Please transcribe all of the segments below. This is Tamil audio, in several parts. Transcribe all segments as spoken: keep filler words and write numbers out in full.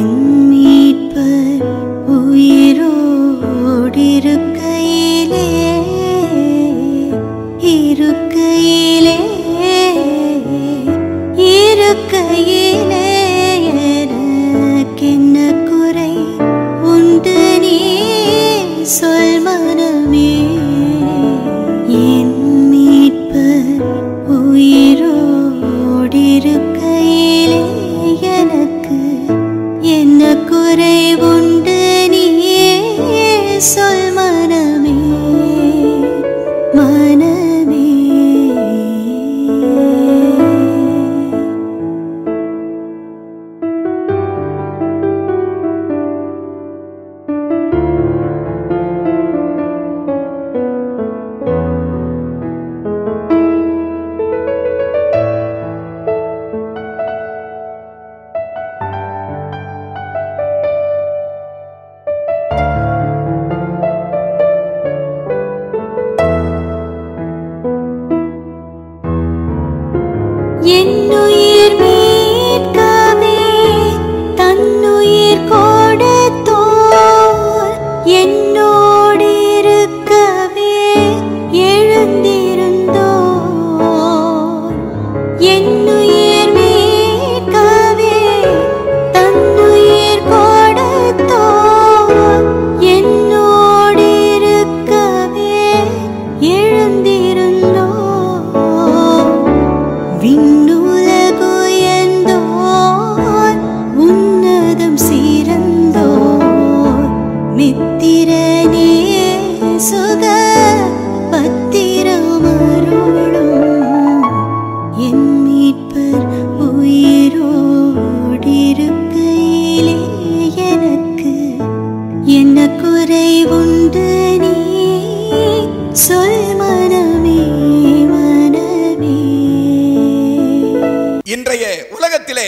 இன்றைய உலகத்திலே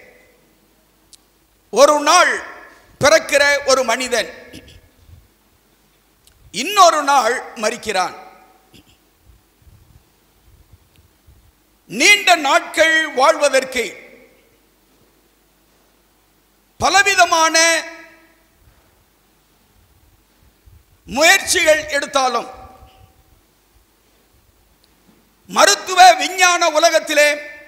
ஒரு நாள் பிறக்கிற ஒரு மனிதன் இன்னொரு நாள் மரிக்கிறான். நீண்ட நாட்கள் வாழ்வதற்கு பலவிதமான முயற்சிகள் எடுத்தாலும் மருத்துவ விஞ்ஞான உலகத்திலே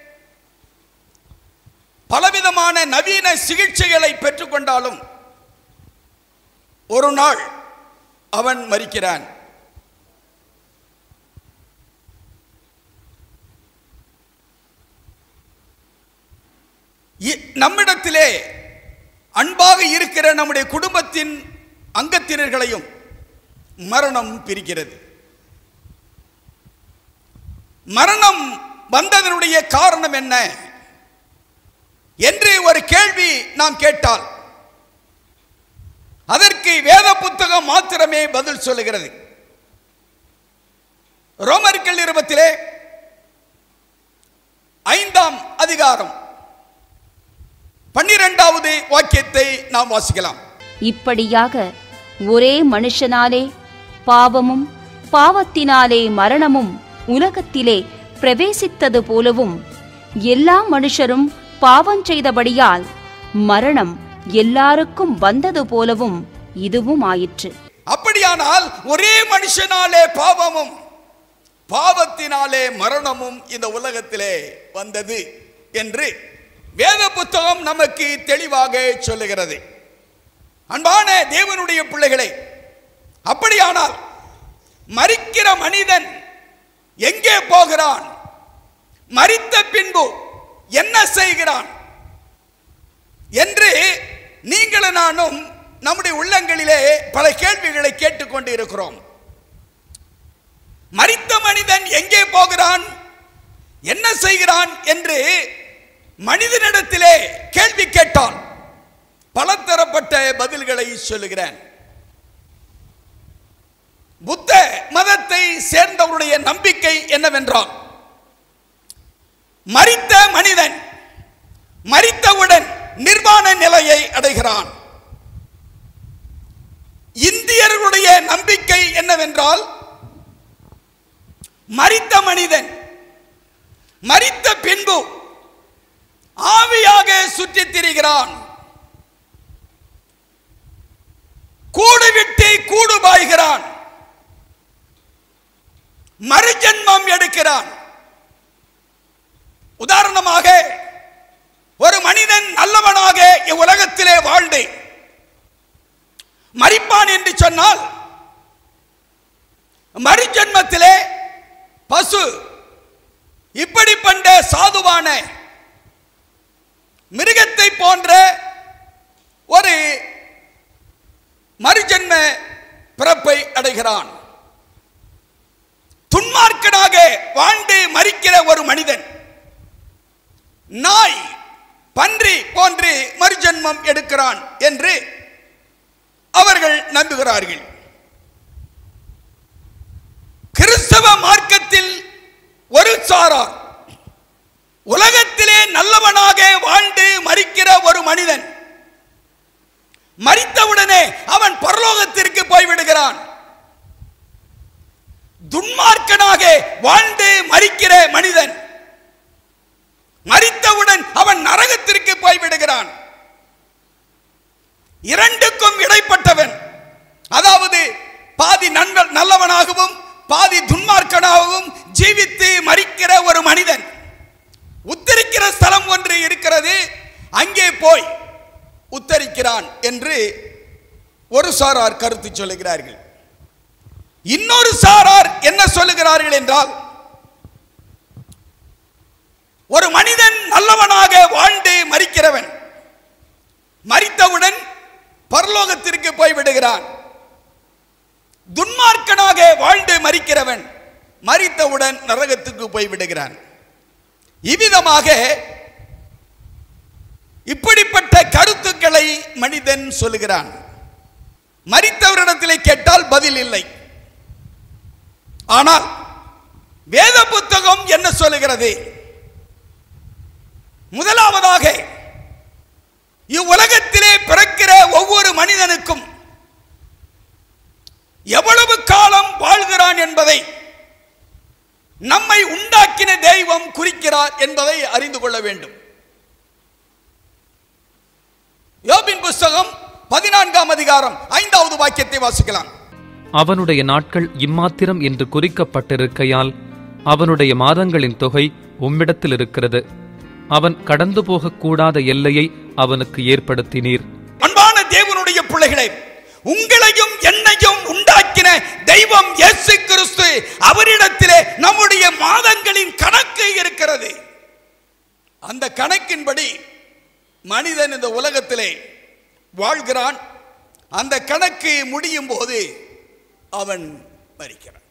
பலவிதமான நவீன சிகிச்சைகளை பெற்றுக்கொண்டாலும் ஒரு நாள் அவன் மரிக்கிறான். நம்மிடத்திலே அன்பாக இருக்கிற நம்முடைய குடும்பத்தின் அங்கத்தினர்களையும் மரணம் பிரிக்கிறது. மரணம் வந்ததனுடைய காரணம் என்ன என்று ஒரு கேள்வி நாம் கேட்டால் அதற்கு வேத புத்தகம் மாத்திரமே பதில் சொல்லுகிறது. ரோமர்கள் நிருபத்திலே ஐந்தாம் அதிகாரம் பன்னிரண்டாவது வாக்கியத்தை நாம் வாசிக்கலாம். இப்படியாக ஒரே மனுஷனாலே பாவமும் பாவத்தினாலே மரணமும் உலகத்திலே பிரவேசித்தது போலவும் எல்லா மனுஷரும் பாவம் செய்தபடியால் மரணம் எல்லாருக்கும் வந்தது போலவும் இதுவும் ஆயிற்று. அப்படியானால் ஒரே மனுஷனாலே பாவமும் பாவத்தினாலே மரணமும் இந்த உலகத்திலே வந்தது என்று வேத புத்தகம் நமக்கு தெளிவாக சொல்லுகிறது. அன்பான தேவனுடைய பிள்ளைகளே, அப்படியானால் மரிக்கிற மனிதன் எங்கே போகிறான்? மரித்த பின்பு என்ன செய்கிறான் என்று நீங்களும் நானும் நம்முடைய உள்ளங்களிலே பல கேள்விகளை கேட்டுக்கொண்டு இருக்கிறோம். மரித்த மனிதன் எங்கே போகிறான், என்ன செய்கிறான் என்று மனிதனிடத்திலே கேள்வி கேட்டால் பலதரப்பட்ட பதில்களை சொல்லுகிறேன். புத்த மதத்தை சேர்ந்தவருடைய நம்பிக்கை என்னவென்றால், மரித்த மனிதன் மரித்தவுடன் நிர்வாண நிலையை அடைகிறான். இந்தியர்களுடைய நம்பிக்கை என்னவென்றால், மரித்த மனிதன் மரித்த பின்பு ஆவியாக சுற்றித் திரிகிறான். விடுகிறான். உதாரணமாக, ஒரு மனிதன் நல்லவனாக இவ்வுலகத்திலே வாழ்ந்து மரிப்பான் என்று சொன்னால், மறுஜன்மத்திலே பசு இப்படிப்பட்ட சாதுவான மிருகத்தை போன்ற ஒரு மறுஜன்ம பிறப்பை அடைகிறான். துன்மார்க்கனாக வாழ்ந்து மரிக்கிற ஒரு மனிதன் நாய், பன்றி போன்று மறுஜன்மம் எடுக்கிறான் என்று அவர்கள் நம்புகிறார்கள். கிறிஸ்தவ மார்க்கத்தில் ஒரு சாரார் உலகத்திலே நல்லவனாக வாழ்ந்து மரிக்கிற ஒரு மனிதன் மரித்தவுடனே அவன் பரலோகத்திற்கு போய்விடுகிறான். துன்மார்க்கனாக வாழ்ந்து மரிக்கிற மனிதன் மரித்தவுடன் அவன் நரகத்திற்கு போய்விடுகிறான். இரண்டுக்கும் இடைப்பட்டவன், அதாவது பாதி நல்லவனாகவும் பாதி துன்மார்க்கனாகவும் ஜீவித்து மரிக்கிற ஒரு மனிதன் உத்தரிக்கிற ஸ்தலம் ஒன்று இருக்கிறது, அங்கே போய் உத்தரிக்கிறான் என்று ஒரு சாரார் கருத்து சொல்லுகிறார்கள். இன்னொரு சாரார் என்ன சொல்லுகிறார்கள் என்றால், ஒரு மனிதன் நல்லவனாக வாழ்ந்து மரிக்கிறவன் மரித்தவுடன் பரலோகத்திற்கு போய்விடுகிறான். துன்மார்க்கனாக வாழ்ந்து மரிக்கிறவன் மரித்தவுடன் நரகத்துக்கு போய்விடுகிறான். இவ்விதமாக இப்படிப்பட்ட கருத்துக்களை மனிதன் சொல்லுகிறான். மரித்தவரிடத்திலே கேட்டால் பதில் இல்லை. ஆனால் வேத புத்தகம் என்ன சொல்லுகிறது? முதலாவதாக, இவ்வுலகத்திலே பிறக்கிற ஒவ்வொரு மனிதனுக்கும் எவ்வளவு காலம் வாழ்கிறான் என்பதை நம்மை உண்டாக்கின தெய்வம் குறிக்கிறார் என்பதை அறிந்து கொள்ள வேண்டும். யோபின் புத்தகம் பதினான்காம் அதிகாரம் ஐந்தாவது வாக்கியத்தை வாசிக்கலாம். அவனுடைய நாட்கள் இம்மாத்திரம் என்று குறிக்கப்பட்டிருக்கையால் அவனுடைய மாதங்களின் தொகை உம்மிடத்தில் இருக்கிறது. அவன் கடந்து போகக்கூடாத எல்லையை அவனுக்கு ஏற்படுத்தினீர். அன்பான தேவனுடைய பிள்ளைகளே, உங்களையும் என்னையும் உண்டாக்கின தெய்வம் இயேசு கிறிஸ்து, அவரிடத்திலே நம்முடைய மாதங்களின் கணக்கு இருக்கிறது. அந்த கணக்கின்படி மனிதன் இந்த உலகத்திலே வாழ்கிறான். அந்த கணக்கு முடியும் போது அவன் மரிக்கிறான்.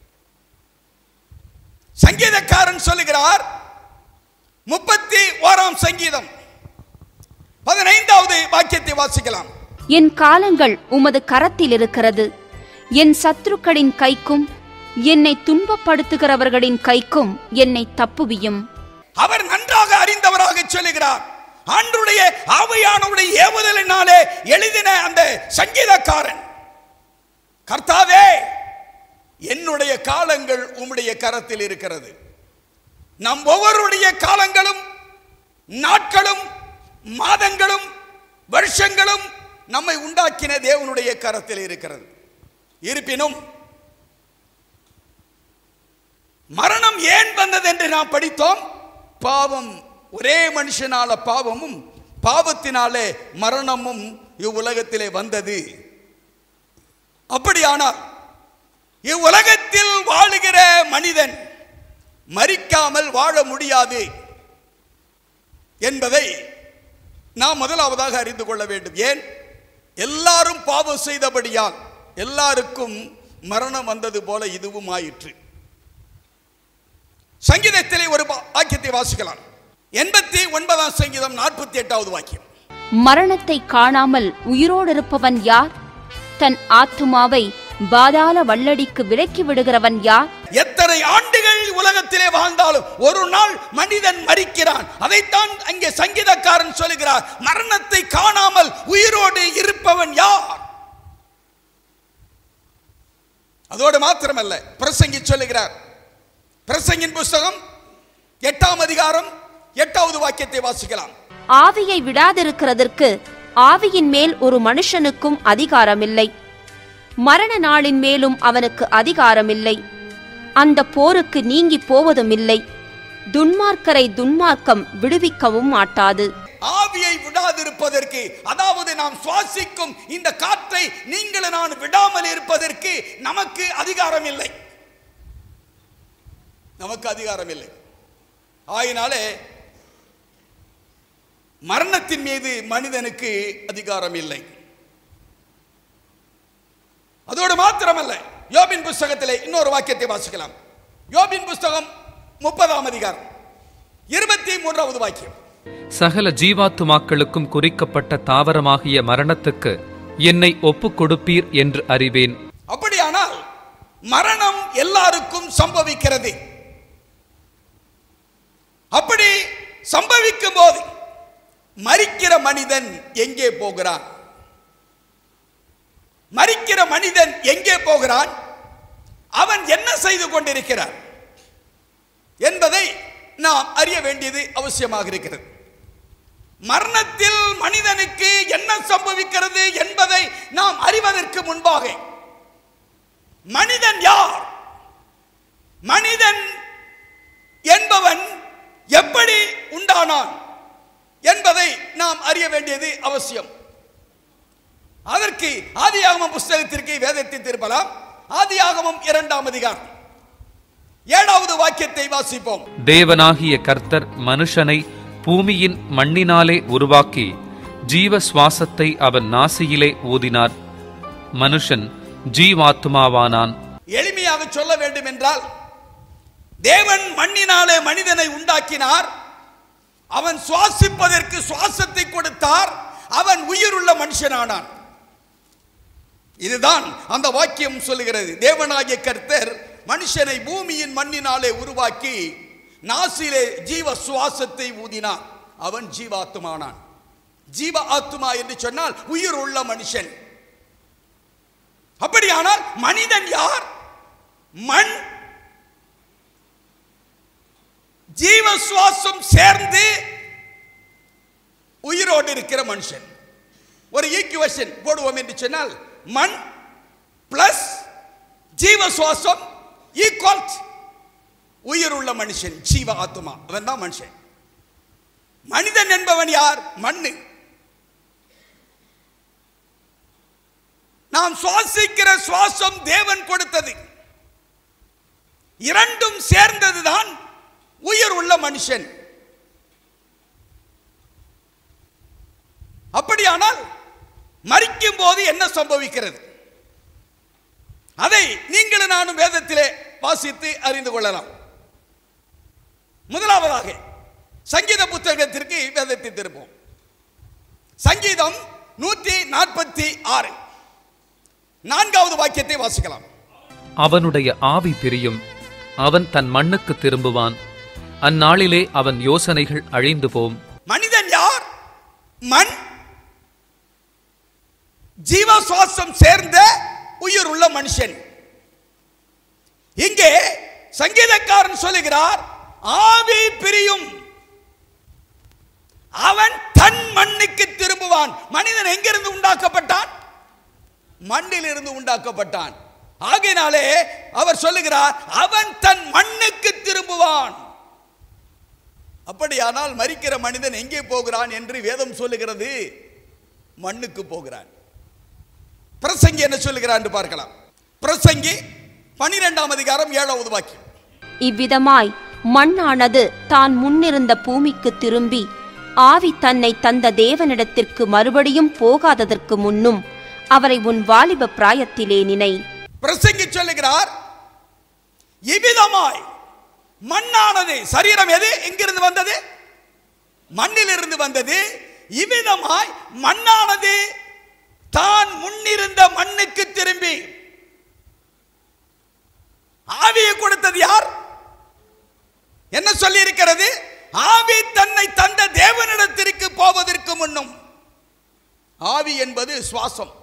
சங்கீதக்காரன் சொல்லுகிறார், முப்பத்தி ஓராம் சங்கீதம் பதினைந்தாவது வாக்கியத்தை வாசிக்கலாம். என் காலங்கள் உமது கரத்தில் இருக்கிறது. என் சத்துருக்களின் கைக்கும் என்னை துன்பப்படுத்துகிறவர்களின் கைக்கும் என்னை தப்புவியும். அவர் நன்றாக அறிந்தவராக சொல்லுகிறார். ஆண்டவருடைய ஆவியானவருடைய ஏவுதலினாலே எழுதின அந்த சங்கீதக்காரன், கர்த்தாவே, என்னுடைய காலங்கள் உம்முடைய கரத்தில் இருக்கிறது. நம் ஒவ்வொருடைய காலங்களும் நாட்களும் மாதங்களும் வருஷங்களும் நம்மை உண்டாக்கின தேவனுடைய கரத்தில் இருக்கிறது. இருப்பினும் மரணம் ஏன் வந்தது என்று நாம் படித்தோம். பாவம், ஒரே மனுஷனால பாவமும் பாவத்தினாலே மரணமும் இவ்வுலகத்திலே வந்தது. அப்படியானால் இவ்வுலகத்தில் வாழுகிற மனிதன் மரிக்காமல் வாழ முடியாது என்பதை நாம் முதலாவதாக அறிந்து கொள்ள வேண்டும். ஏன்? எல்லாரும் பாவம் செய்தபடியால் எல்லாருக்கும் மரணம் வந்தது போல இதுவும் ஆயிற்று. சங்கீதத்திலே ஒரு வாக்கியத்தை வாசிக்கலாம். எண்பத்தி ஒன்பதாம் சங்கீதம் நாற்பத்தி எட்டாவது வாக்கியம். மரணத்தை காணாமல் உயிரோடு இருப்பவன் யார்? தன் ஆத்துமாவை பாதாள வல்லடிக்கு விலக்கி விடுகிறவன் யார்? எத்தனை ஆண்டுகள் உலகத்திலே வாழ்ந்தாலும் ஒரு நாள் மனிதன் மரிக்கிறான். அதைத்தான் அங்கே சங்கீதக்காரன் சொல்லுகிறார், மரணத்தை காணாமல் உயிரோடு இருப்பவன் யார்? அதோடு மாத்திரமல்ல, பிரசங்கி சொல்லுகிறார். பிரசங்கின் புஸ்தகம் எட்டாம் அதிகாரம் எட்டாவது வாக்கியத்தை வாசிக்கலாம். ஆவியை விடாதிருக்கிறதற்கு ஆவியின் மேல் ஒரு மனுஷனுக்கும் அதிகாரமில்லை, மரண நாளின் மேலும் அவனுக்கு அதிகாரமில்லை. அந்த போருக்கு நீங்கி போவதுமில்லை. துன்மார்க்கரை துன்மார்க்கம் விடுவிக்கவும் மாட்டாது. ஆவியை விடாதிருப்பதற்கு, அதாவது நாம் சுவாசிக்கும் இந்த காற்றை நீங்கள் நான் விடாமல் இருப்பதற்கு நமக்கு அதிகாரம் இல்லை. நமக்கு அதிகாரம் இல்லை. ஆயினாலே மரணத்தின் மீது மனிதனுக்கு அதிகாரம் இல்லை. அதோடு மாத்திரமல்ல, யோபின் புஸ்தகத்திலே இன்னொரு வாக்கியத்தை வாசிக்கலாம். யோபின் புஸ்தகம் முப்பதாம் அதிகாரம் இருபத்தி மூன்றாவது வாக்கியம். சகல ஜீவாத்துமாக்களுக்கும் குறிக்கப்பட்ட தாவரமாகிய மரணத்துக்கு என்னை ஒப்புக் கொடுப்பீர் என்று அறிவேன். அப்படியானால் மரணம் எல்லாருக்கும் சம்பவிக்கிறது. அப்படி சம்பவிக்கும் போது மரிக்கிற மனிதன் எங்கே போகிறான்? மரிக்கிற மனிதன் எங்கே போகிறான்? அவன் என்ன செய்து கொண்டிருக்கிறான் என்பதை நாம் அறிய வேண்டியது அவசியமாக இருக்கிறது. மரணத்தில் மனிதனுக்கு என்ன சம்பவிக்கிறது என்பதை நாம் அறிவதற்கு முன்பாக மனிதன் யார், மனிதன் என்பவன் எப்படி உண்டானான் என்பதை நாம் அறிய வேண்டியது அவசியம். அதற்கு ஆதியாகமம் புஸ்தகத்திற்கு வேதத்தை திருப்பலாம். ஆதியாகமம் இரண்டாம் அதிகாரம் ஏழாவது வாக்கியத்தை வாசிப்போம். தேவனாகிய கர்த்தர் மனுஷனை பூமியின் மண்ணினாலே உருவாக்கி ஜீவ சுவாசத்தை அவன் நாசியிலே ஊதினார். மனுஷன் ஜீவாத்மாவானான். எளிமையாக சொல்ல வேண்டும் என்றால், தேவன் மண்ணினாலே மனிதனை உண்டாக்கினார். அவன் சுவாசிப்பதற்கு சுவாசத்தை கொடுத்தார். அவன் உயிருள்ள மனுஷனானான். இதுதான் அந்த வாக்கியம் சொல்லுகிறது. தேவனாகிய கர்த்தர் மனுஷனை பூமியின் மண்ணினாலே உருவாக்கி நாசிலே ஜீவ சுவாசத்தை ஊதினான். அவன் ஜீவாத்மானான். ஜீவ ஆத்மா என்று சொன்னால் உயிர் உள்ள மனுஷன். அப்படியானால் மனிதன் யார்? மண், ஜீவ சுவாசம் சேர்ந்து உயிரோடு இருக்கிற மனுஷன். ஒரு ஈக்குவேஷன் போடுவோம் என்று சொன்னால், மண் பிளஸ் ஜீவ சுவாசம் ஈக்குவல் உயிர் உள்ள மனுஷன், ஜீவ ஆத்மா. அவன் தான் மனுஷன். மனிதன் என்பவன் யார்? மண்ணு. நாம் சுவாசிக்கிற சுவாசம் தேவன் கொடுத்தது. இரண்டும் சேர்ந்ததுதான் உயிர் உள்ள மனுஷன். அப்படியானால் மரிக்கும் போது என்ன சம்பவிக்கிறது? அதை நீங்களும் நானும் வேதத்திலே வாசித்து அறிந்து கொள்ளலாம். முதலாவதாக சங்கீத புத்தகத்திற்கு வேதத்தை திருப்போம். சங்கீதம் நூற்றி நாற்பத்தி ஆறு நான்காவது வாக்கியத்தை வாசிக்கலாம். அவனுடைய ஆவி பிரியும், அவன் தன் மண்ணுக்கு திரும்புவான். அந்நாளிலே அவன் யோசனைகள் அழிந்து போம். மனிதன் யார்? மண், ஜீவ சுவாசம் சேர்ந்த உயிர் உள்ள மனுஷன். இங்கே சங்கீதக்காரன் சொல்லுகிறார், ஆவி பிரியும், அவன் தன் மண்ணுக்கு திரும்புவான். மனிதன் எங்கிருந்து உண்டாக்கப்பட்டான்? மண்ணில் இருந்து உண்டாக்கப்பட்டான். ஆகையினாலே அவர் சொல்லுகிறார், அவன் தன் மண்ணுக்கு திரும்புவான். அப்படியானால் மரிக்கிற மனிதன் எங்கே போகிறான் என்று வேதம் சொல்லுகிறது? மண்ணுக்கு போகிறான். பிரசங்கி என்ன சொல்லுகிறான் என்று பார்க்கலாம். பிரசங்கி பனிரெண்டாம் அதிகாரம் ஏழாவது வாக்கியம். இவ்விதமாய் மண்ணானது தான் முன்னிருந்த பூமிக்கு திரும்பி ஆவி தன்னை தந்த தேவனிடத்திற்கு மறுபடியும் போகாததற்கு முன்னும் அவரை உன் வாலிப பிராயத்திலே நினை. பிரசங்கி சொல்லுகிறார், இவ்விதமாய் மண்ணானது, சரீரம் எது? எங்கிருந்து வந்தது? மண்ணிலிருந்து வந்தது. இவ்விதமாய் மண்ணானது தான் முன்னிருந்த மண்ணுக்கு திரும்பி. ஆவியை கொடுத்தது யார்? என்ன சொல்லி இருக்கிறது? ஆவி தன்னை தந்த தேவனிடத்திற்கு போவதற்கு முன்னும். ஆவி என்பது சுவாசம்.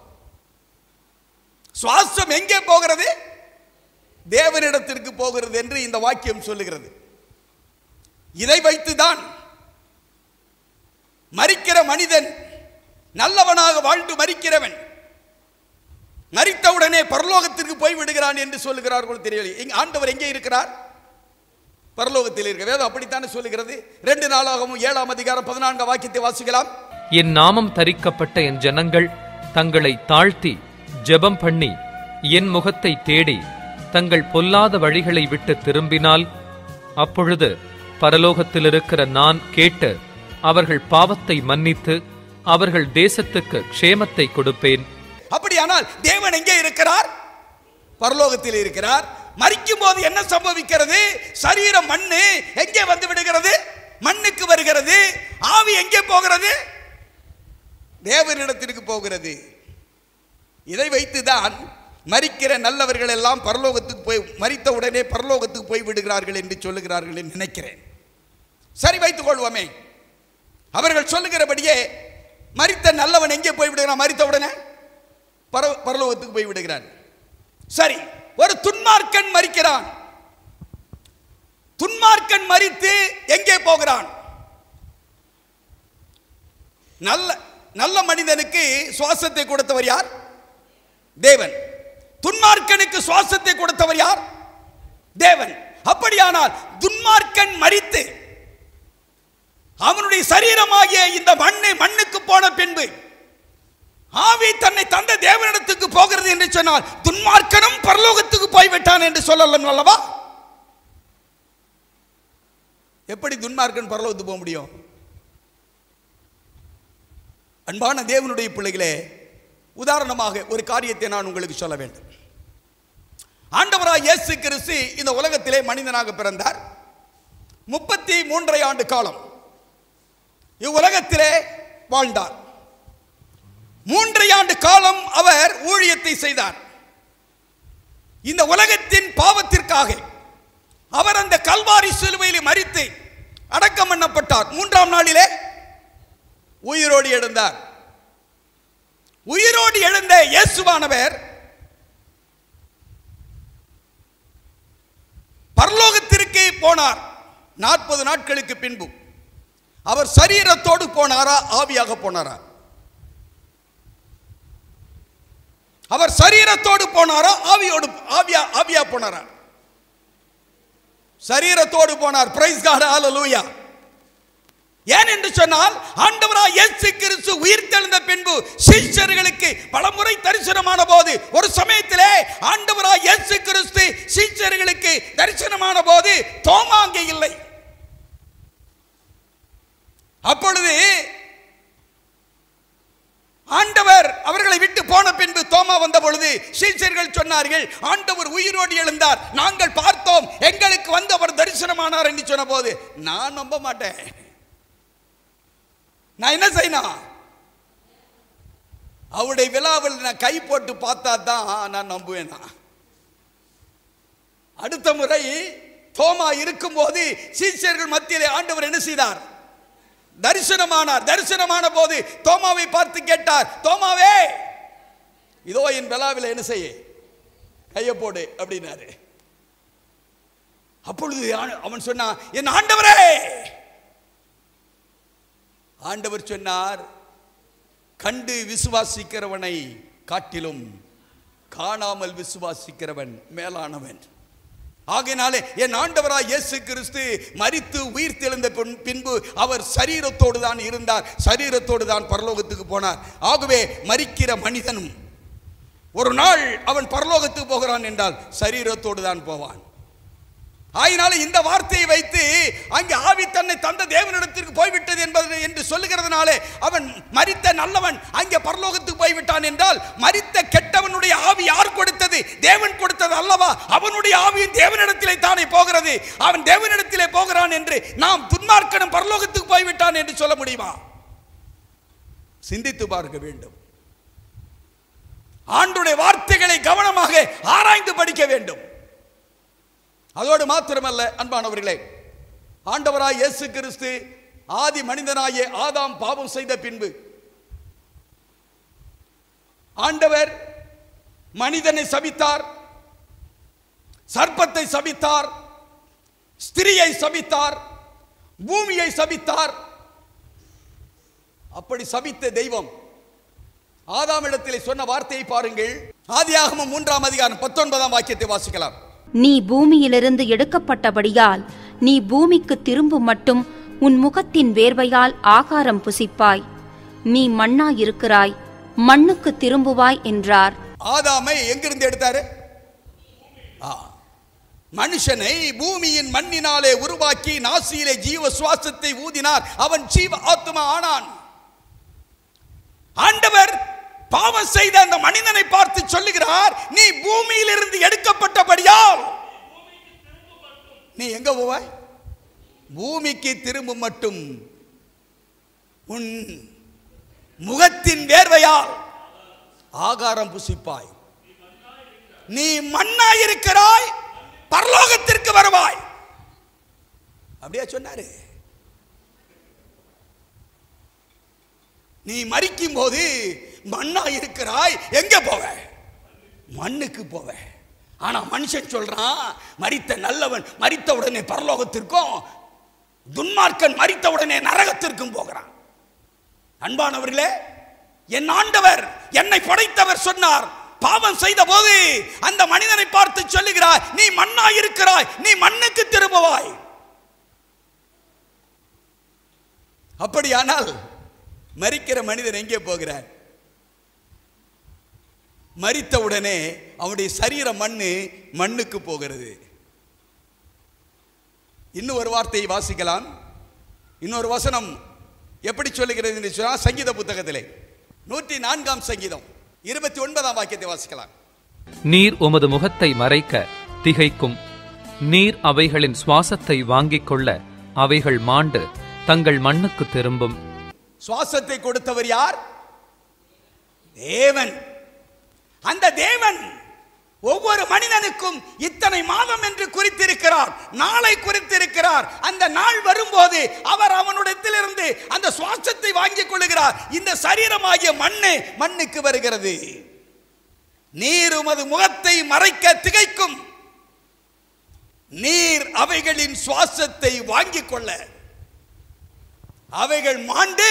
சுவாசம் எங்கே போகிறது? தேவனிடத்திற்கு போகிறது என்று இந்த வாக்கியம் சொல்லுகிறது. இதை வைத்துதான் மரிக்கிற மனிதன், நல்லவனாக வாழ்ந்து மரிக்கிறவன், மரித்தவுடனே பரலோகத்திற்கு போய் விடுகிறான் என்று சொல்லுகிறார்கள். தெரியவில்லை. இங்க ஆண்டவர் எங்கே இருக்கிறார்? பரலோகத்தில் இருக்க வேதம் அப்படித்தானே சொல்லுகிறது. ரெண்டு நாளாகவும் ஏழாம் அதிகாரம் பதினான்காம் வாக்கியத்தை வாசிக்கலாம். என் நாமம் தரிக்கப்பட்ட என் ஜனங்கள் தங்களை தாழ்த்தி ஜெபம் பண்ணி என் முகத்தை தேடி தங்கள் பொல்லாத வழிகளை விட்டு திரும்பினால் அப்பொழுது பரலோகத்தில் இருக்கிற நான் கேட்டு அவர்கள் பாவத்தை மன்னித்து அவர்கள் தேசத்துக்கு க்ஷேமத்தை கொடுப்பேன். அப்படியானால் தேவன் எங்கே இருக்கிறார்? பரலோகத்தில் இருக்கிறார். மரிக்கும் போது என்ன சம்பவிக்கிறது? சரீரம் மண்ணு எங்கே வந்து விடுகிறது? மண்ணுக்கு வருகிறது. ஆவி எங்கே போகிறது? தேவனிடத்திற்கு போகிறது. இதை வைத்துதான் மரிக்கிற நல்லவர்கள் எல்லாம் பரலோகத்துக்கு போய் மரித்த உடனே பரலோகத்துக்கு போய் விடுகிறார்கள் என்று சொல்லுகிறார்கள் என்று நினைக்கிறேன். சரி, வைத்துக் கொள்வோமே. அவர்கள் சொல்லுகிறபடியே மரித்த நல்லவன் எங்கே போய் விடுகிறான்? மரித்த உடனே பரலோகத்துக்கு போய் விடுகிறான். சரி, ஒரு துன்மார்க்கன் மரிக்கிறான். துன்மார்க்கன் மரித்து எங்கே போகிறான்? நல்ல நல்ல மனிதனுக்கு சுவாசத்தை கொடுத்தவர் யார்? தேவன். துன்மார்க்கனுக்கு சுவாசத்தை கொடுத்தவர் யார்? தேவன். அப்படியானால் துன்மார்க்கன் மரித்து அவனுடைய சரீரமாகிய இந்த மண்ணை மண்ணுக்கு போன பின்பு ஆவி தன்னை தந்த தேவனிடத்துக்கு போகிறது என்று சொன்னால் துன்மார்க்கனும் பரலோகத்துக்கு போய்விட்டான் என்று சொல்லலாம் அல்லவா? எப்படி துன்மார்க்கன் பரலோகத்துக்கு போக முடியும்? அன்பான தேவனுடைய பிள்ளைகளே, உதாரணமாக ஒரு காரியத்தை நான் உங்களுக்கு சொல்ல வேண்டும். ஆண்டவராய் இயேசு கிறிஸ்து இந்த உலகத்திலே மனிதனாக பிறந்தார். முப்பத்தி மூன்றரை ஆண்டு காலம் இவ்வுலகத்திலே வாழ்ந்தார். மூன்றரை ஆண்டு காலம் அவர் ஊழியத்தை செய்தார். இந்த உலகத்தின் பாவத்திற்காக அவர் அந்த கல்வாரி சிலுவையில் மரித்து அடக்கம் பண்ணப்பட்டார். மூன்றாம் நாளிலே உயிரோடு எழுந்தார். உயிரோடு எழுந்த இயேசுவானவர் பரலோகத்திற்கு போனார். நாற்பது நாட்களுக்கு பின்பு அவர் சரீரத்தோடு போனாரா, ஆவியாக போனாரா? அவர் சரீரத்தோடு போனாரா, ஆவியோடு ஆவியா ஆவியா போனாரா? சரீரத்தோடு போனார். Praise God, hallelujah. ஏன் என்று சொன்னால் ஆண்டவராய் இயேசு கிறிஸ்து உயிர்த்தெழுந்த பின்பு சீஷர்களுக்கு பலமுறை தரிசனமான போது ஒரு சமயத்திலே ஆண்டவராய் இயேசு கிறிஸ்து சீஷர்களுக்கு தரிசனமான போது தோமா அங்கே இல்லை. அப்பொழுது ஆண்டவர் அவர்களை விட்டு போன பின்பு தோமா வந்த பொழுது சீஷர்கள் சொன்னார்கள், ஆண்டவர் உயிரோடு எழுந்தார், நாங்கள் பார்த்தோம், எங்களுக்கு வந்து அவர் தரிசனமானார் என்று சொன்ன போது நான் நம்ப மாட்டேன். நான் என்ன செய்யணும்? அவருடைய விழாவில் நான் கை போட்டு பார்த்தா தான் நான் நம்புவேன். அடுத்த முறை தோமா இருக்கும் போது சீஷர்கள் மத்தியிலே ஆண்டவர் என்ன செய்தார்? தரிசனமானார். தரிசனமான போது தோமாவை பார்த்து கேட்டார், தோமாவே இதோ என் விழாவில் என்ன செய்ய, கையை போடு அப்படின்னாரு. அப்பொழுது அவன் சொன்னான், என் ஆண்டவரே. ஆண்டவர் சொன்னார், கண்டு விசுவாசிக்கிறவனை காட்டிலும் காணாமல் விசுவாசிக்கிறவன் மேலானவன். ஆகையினாலே என் ஆண்டவராய் இயேசு கிறிஸ்து மரித்து உயிர் தெழுந்த பின்பு அவர் சரீரத்தோடு தான் இருந்தார், சரீரத்தோடு தான் பரலோகத்துக்கு போனார். ஆகவே மரிக்கிற மனிதனும் ஒரு நாள் அவன் பரலோகத்துக்கு போகிறான் என்றால் சரீரத்தோடு தான் போவான். ஆயினால இந்த வார்த்தையை வைத்து அங்கே ஆவி தன்னை தந்த தேவனிடத்திற்கு போய்விட்டது என்பது என்று சொல்லுகிறதுனாலே அவன் மரித்த நல்லவன் அங்கே பரலோகத்துக்கு போய்விட்டான் என்றால் மரித்த கெட்டவனுடைய ஆவி யார் கொடுத்தது? தேவன் கொடுத்தது அல்லவா? அவனுடைய ஆவியும் தேவனிடத்திலே தானே போகிறது. அவன் தேவனிடத்திலே போகிறான் என்று நாம் துன்மார்க்கனும் பரலோகத்துக்கு போய்விட்டான் என்று சொல்ல முடியுமா? சிந்தித்து பார்க்க வேண்டும். ஆண்டுடைய வார்த்தைகளை கவனமாக ஆராய்ந்து படிக்க வேண்டும். அதோடு மாத்திரமல்ல அன்பானவர்களே, ஆண்டவராய் இயேசு கிறிஸ்து ஆதி மனிதனாகிய ஆதாம் பாவம் செய்த பின்பு ஆண்டவர் மனிதனை சபித்தார், சர்ப்பத்தை சபித்தார், ஸ்திரியை சபித்தார், பூமியை சபித்தார். அப்படி சபித்த தெய்வம் ஆதாமிடத்தில் சொன்ன வார்த்தையை பாருங்கள். ஆதியாகமம் மூன்றாம் அதிகாரம் பத்தொன்பதாம் வாக்கியத்தை வாசிக்கலாம். நீ பூமியிலிருந்து எடுக்கப்பட்டபடியால் நீ பூமிக்கு திரும்பும் மட்டும் உன் முகத்தின் வேர்வையால் ஆகாரம் புசிப்பாய். நீ மண்ணாயிருக்கிறாய், மண்ணுக்கு திரும்புவாய் என்றார். ஆதாமை எங்கிருந்து எடுத்தாரு? மனுஷனை பூமியின் மண்ணினாலே உருவாக்கி நாசியிலே ஜீவ சுவாசத்தை ஊதினார். அவன் ஜீவ ஆத்மா ஆனான். ஆண்டவர் பாவம் செய்த அந்த மனிதனை பார்த்து சொல்லுகிறார், நீ பூமியிலிருந்து எடுக்கப்பட்டபடியால் நீ எங்க போவாய்? பூமிக்கு திரும்பும் மட்டும் உன் முகத்தின் வேர்வையால் ஆகாரம் புசிப்பாய். நீ மண்ணாயிருக்கிறாய், பரலோகத்திற்கு வருவாய். அப்படியே சொன்னாரு. நீ மரிக்கும் போது மண்ணாயிருக்கிறாய், எங்க போவ? மண்ணுக்கு போவ. ஆனா மனுஷன் சொல்றான், மரித்த நல்லவன் மரித்த உடனே பரலோகத்திற்கும், துன்மார்க்கன் மரித்த உடனே நரகத்திற்கும் போகிறான். அன்பானவர்களே, என் ஆண்டவர் என்னை படைத்தவர் சொன்னார், பாவம் செய்த போது அந்த மனிதனை பார்த்து சொல்லுகிறாய், நீ மண்ணாயிருக்கிறாய், நீ மண்ணுக்கு திரும்புவாய். அப்படியானால் மரிக்கிற மனிதன் எங்கே போகிறார்? மரித்தவுடனே அவனுடைய சரீர மண்ணு மண்ணுக்கு போகிறது. இன்னும் ஒரு வார்த்தையை வாசிக்கலாம். இன்னொரு வசனம் எப்படி சொல்லுகிறது என்று சொன்னால், சங்கீத புத்தகத்திலே நூற்றி நான்காம் சங்கீதம் இருபத்தி ஒன்பதாம் வாக்கியத்தை வாசிக்கலாம். நீர் உமது முகத்தை மறைக்க திகைக்கும், நீர் அவைகளின் சுவாசத்தை வாங்கிக் கொள்ள அவைகள் மாண்டு தங்கள் மண்ணுக்கு திரும்பும். சுவாசத்தை கொடுத்தவர் யார்? தேவன். அந்த தேவன் ஒவ்வொரு மனிதனுக்கும் இத்தனை மாதம் என்று குறித்திருக்கிறார், நாளை குறித்திருக்கிறார். அந்த நாள் வரும்போது அவர் அவனுடையத்திலிருந்து அந்த சுவாசத்தை வாங்கிக் கொள்ளுகிறார். இந்த சரீரமாகிய மண்ணு மண்ணுக்கு வருகிறது. நீர் உமது முகத்தை மறைக்க திகைக்கும், நீர் அவைகளின் சுவாசத்தை வாங்கிக் கொள்ள அவைகள் மாண்டு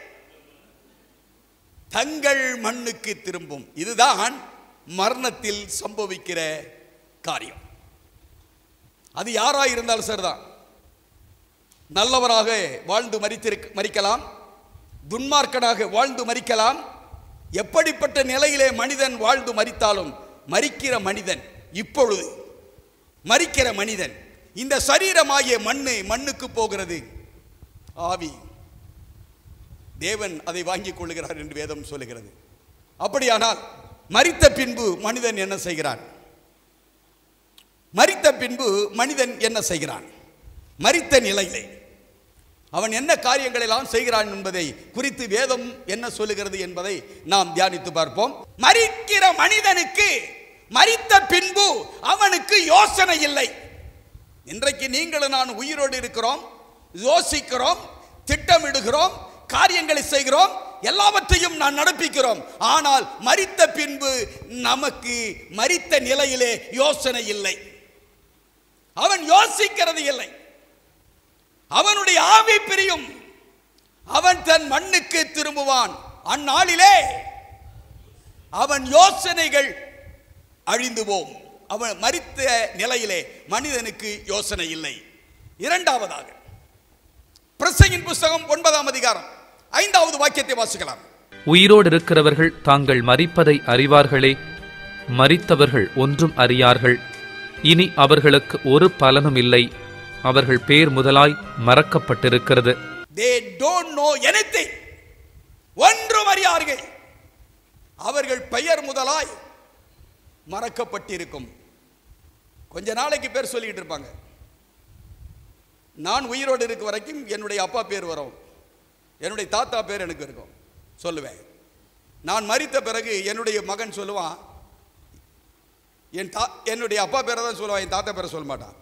தங்கள் மண்ணுக்கு திரும்பும். இதுதான் மரணத்தில் சம்பவிக்கிற காரியம். அது யாராக இருந்தாலும் சரிதான். நல்லவராக வாழ்ந்து மரித்திருக்க மரிக்கலாம், துன்மார்க்கனாக வாழ்ந்து மரிக்கலாம். எப்படிப்பட்ட நிலையிலே மனிதன் வாழ்ந்து மரித்தாலும் மரிக்கிற மனிதன், இப்பொழுது மரிக்கிற மனிதன், இந்த சரீரமாகிய மண்ணு மண்ணுக்கு போகிறது. ஆவி தேவன் அதை வாங்கிக் கொள்ளுகிறார் என்று வேதம் சொல்லுகிறது. அப்படியானால் மரித்த பின்பு மனிதன் என்ன செய்கிறான்? மரித்த பின்பு மனிதன் என்ன செய்கிறான்? மரித்த நிலையிலே அவன் என்ன காரியங்கள் எல்லாம் செய்கிறான் என்பதை குறித்து வேதம் என்ன சொல்லுகிறது என்பதை நாம் தியானித்து பார்ப்போம். மரிக்கிற மனிதனுக்கு மரித்த பின்பு அவனுக்கு யோசனை இல்லை. இன்றைக்கு நீங்களும் நான் உயிரோடு இருக்கிறோம், யோசிக்கிறோம், திட்டமிடுகிறோம், காரியங்களை செய்கிறோம், எல்லாவற்றையும் நான் நடப்பிக்கிறோம். ஆனால் மரித்த பின்பு நமக்கு மரித்த நிலையிலே யோசனை இல்லை. அவன் யோசிக்கிறது இல்லை. அவனுடைய ஆவி பிரியும். அவன் தன் மண்ணுக்கு திரும்புவான். அந்நாளிலே அவன் யோசனைகள் அழிந்து போம். அவன் மரித்த நிலையிலே மனிதனுக்கு யோசனை இல்லை. இரண்டாவதாக பிரசங்கின் புஸ்தகம் ஒன்பதாம் அதிகாரம் ஐந்தாவது வாக்கியத்தை வாசிக்கலாம். உயிரோடு இருக்கிறவர்கள் தாங்கள் மரிப்பதை அறிவார்களே, மரித்தவர்கள் ஒன்றும் அறியார்கள். இனி அவர்களுக்கு ஒரு பலனும் இல்லை. அவர்கள் பேர் முதலாய் மறக்கப்பட்டிருக்கிறது. They don't know anything. ஒன்றும் அறியார்கள். அவர்கள் பெயர் முதலாய் மறக்கப்பட்டிருக்கும். கொஞ்ச நாளைக்கு பேர் சொல்லிட்டு இருப்பாங்க. நான் உயிரோடு இருக்க வரைக்கும் என்னுடைய அப்பா பேர் வரும், என்னுடைய தாத்தா பேர் எனக்கு இருக்கும் சொல்லுவேன். நான் மரித்த பிறகு என்னுடைய மகன் சொல்லுவான், என் தா என்னுடைய அப்பா பேரை தான் சொல்லுவான், என் தாத்தா பேரை சொல்ல மாட்டான்.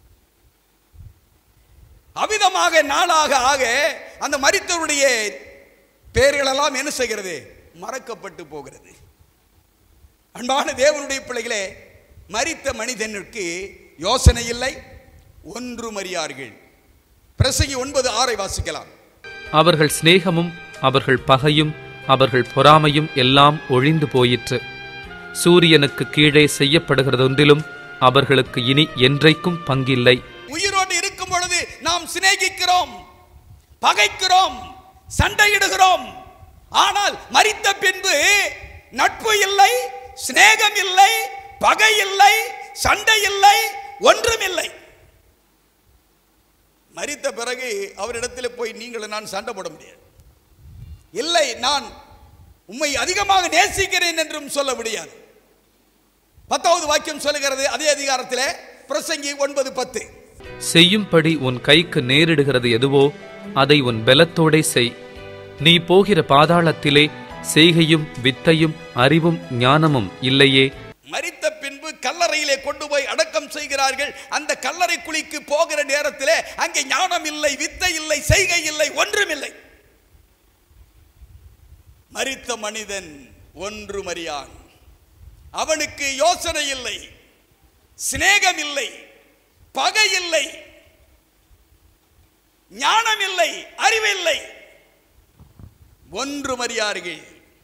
அவிதமாக நாளாக ஆக அந்த மரித்தவருடைய பெயர்களெல்லாம் என்ன செய்கிறது? மறக்கப்பட்டு போகிறது. அன்பான தேவனுடைய பிள்ளைகளே, மரித்த மனிதனுக்கு யோசனை இல்லை, ஒன்றும் அறியார்கள். பிரசங்கி ஒன்பது ஆறை வாசிக்கலாம். அவர்கள் சிநேகமும் அவர்கள் பகையும் அவர்கள் பொறாமையும் எல்லாம் ஒழிந்து போயிற்று. சூரியனுக்கு கீழே செய்யப்படுகிறதொன்றிலும் அவர்களுக்கு இனி என்றைக்கும் பங்கில்லை. உயிரோடு இருக்கும் பொழுது நாம் சிநேகிக்கிறோம், பகைக்கிறோம், சண்டையிடுகிறோம். ஆனால் மரித்த பின்பு நட்பு இல்லை, சிநேகம் இல்லை, பகை இல்லை, சண்டை இல்லை, ஒன்றும் இல்லை. மரித்த பிறகு அவரிடத்தில் போய் நீங்கள் நான் சண்டை போட முடியாது. இல்லை, நான் உம்மை அதிகமாக நேசிக்கிறேன் என்றும் சொல்ல முடியாது. பத்தாவது வாக்கியம் சொல்லுகிறது அதே அதிகாரத்திலே, பிரசங்கி ஒன்பது பத்து. செய்யும்படி உன் கைக்கு நேரிடுகிறது எதுவோ அதை உன் பலத்தோடே செய். நீ போகிற பாதாளத்திலே செய்கையும் வித்தையும் அறிவும் ஞானமும் இல்லையே. மரித்த பின்பு கல்லறையிலே கொண்டு போய் அடக்கம் செய்கிறார்கள். அந்த கல்லறை குழிக்கு போகிற நேரத்திலே அங்கே ஞானம் இல்லை, வித்தை இல்லை, செய்கை இல்லை, ஒன்றும் இல்லை. மரித்த மனிதன் ஒன்றும் அறியான். அவனுக்கு யோசனை இல்லை, சிநேகம் இல்லை, பகை இல்லை, ஞானம் இல்லை, அறிவில்லை, ஒன்றும் அறியார்கள்.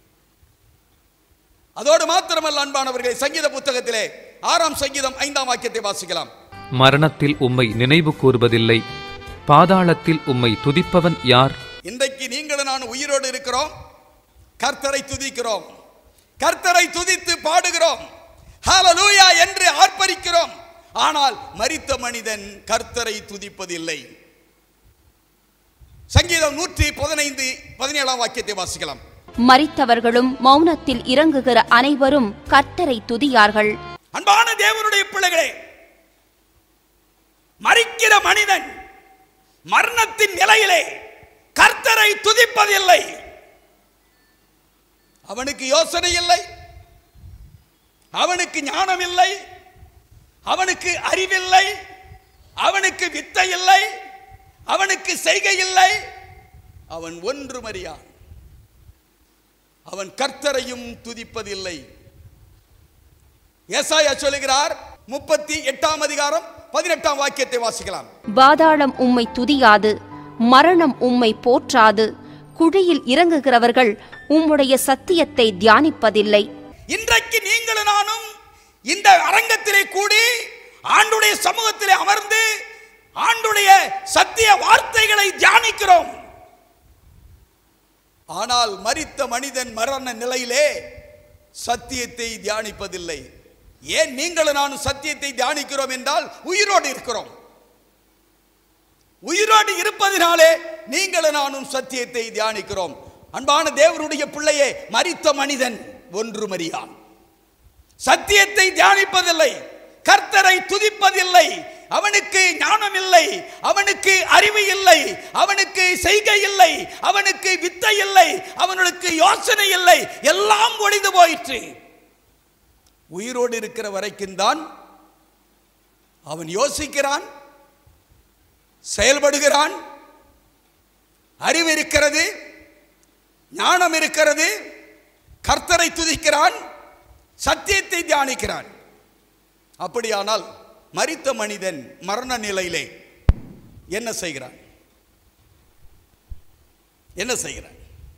அதோடு மாத்திரமல்ல அன்பானவர்களே, சங்கீத புத்தகத்திலே ஆறாம் சங்கீதம் ஐந்தாம் வாக்கியத்தை வாசிக்கலாம். மரணத்தில் உம்மை நினைவு கூர்வதில்லை, பாதாளத்தில் உம்மை துதிப்பவன் யார்? இன்றைக்கு நீங்களும் நான் உயிரோடு இருக்கிறோம், கர்த்தரை துதிக்கிறோம், கர்த்தரை துதித்து பாடுகிறோம், ஹல்லேலூயா என்று ஆர்ப்பரிக்கிறோம். ஆனால் மரித்த மனிதன் கர்த்தரை துதிப்பதில்லை. சங்கீதம் நூற்றி பதினைந்து பதினேழாம் வாக்கியத்தை வாசிக்கலாம். மரித்தவர்களும் மௌனத்தில் இறங்குகிற அனைவரும் கர்த்தரை துதியார்கள். அன்பான தேவனுடைய பிள்ளைகளே, மரிக்கிற மனிதன் மரணத்தின் நிலையிலே கர்த்தரை துதிப்பதில்லை. அவனுக்கு யோசனை இல்லை, அவனுக்கு ஞானம் இல்லை, அவனுக்கு அறிவில்லை, அவனுக்கு வித்தை இல்லை, அவனுக்கு செய்கை இல்லை, அவன் ஒன்றும் அறியான். அவன் கர்த்தரையும் துதிப்பதில்லை. ஏசாயா சொல்லுகிறார், முப்பத்தி எட்டாம் அதிகாரம் பதினெட்டாம் வாக்கியத்தை வாசிக்கலாம். பாதாளம் உம்மை துதியாது, மரணம் உம்மை போற்றாது, குழியில் இறங்குகிறவர்கள் உம்முடைய சத்தியத்தை தியானிப்பதில்லை. இன்றைக்கு நீங்களும் நானும் இந்த அரங்கத்திலே கூடி ஆண்டுடைய சமூகத்திலே அமர்ந்து ஆண்டுடைய சத்திய வார்த்தைகளை தியானிக்கிறோம். ஆனால் மரித்த மனிதன் மரண நிலையிலே சத்தியத்தை தியானிப்பதில்லை. ஏன் நீங்களும் நானும் சத்தியத்தை தியானிக்கிறோம் என்றால் உயிரோடு இருக்கிறோம். உயிரோடு இருப்பதினாலே நீங்களும் நானும் சத்தியத்தை தியானிக்கிறோம். அன்பான தேவனுடைய பிள்ளையே, மரித்த மனிதன் ஒன்றும் அறியான், சத்தியத்தை தியானிப்பதில்லை, கர்த்தரை துதிப்பதில்லை. அவனுக்கு ஞானம் இல்லை, அவனுக்கு அறிவு இல்லை, அவனுக்கு செய்கை இல்லை, அவனுக்கு வித்தை இல்லை, அவனுக்கு யோசனை இல்லை, எல்லாம் ஒழிந்து போயிற்று. உயிரோடு இருக்கிற வரைக்கும் தான் அவன் யோசிக்கிறான், செயல்படுகிறான், அறிவு இருக்கிறது, ஞானம் இருக்கிறது, கர்த்தரை துதிக்கிறான், சத்தியத்தை தியானிக்கிறான். அப்படியானால் மரித்த மனிதன் மரண நிலையிலே என்ன செய்கிறான்? என்ன செய்கிறான்?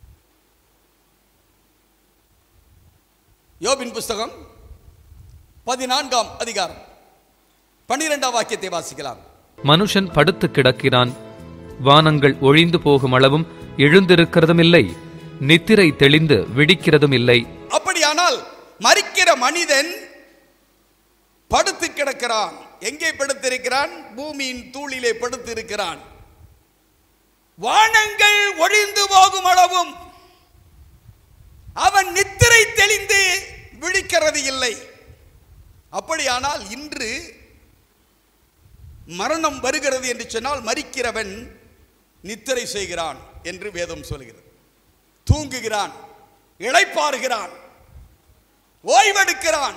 யோபின் புஸ்தகம் பதினான்காம் அதிகாரம் பன்னிரெண்டாம் வாக்கியத்தை வாசிக்கலாம். மனுஷன் படுத்து கிடக்கிறான், வானங்கள் ஒழிந்து போகும் அளவும் எழுந்திருக்கிறதும் இல்லை, நித்திரை தெளிந்து விடிக்கிறதும் இல்லை. அப்படியானால் மரிக்கிற மனிதன் படுத்து கிடக்கிறான். எங்கே படுத்திருக்கிறான்? பூமியின் தூளிலே படுத்திருக்கிறான். வானங்கள் ஒழிந்து போகும் அளவும் அவன் நித்திரை தெளிந்து விழிக்கிறது இல்லை. அப்படியானால் இன்று மரணம் வருகிறது என்று சொன்னால் மரிக்கிறவன் நித்திரை செய்கிறான் என்று வேதம் சொல்கிறது. தூங்குகிறான், இளைப்பாறுகிறான், ஓய்வெடுக்கிறான்.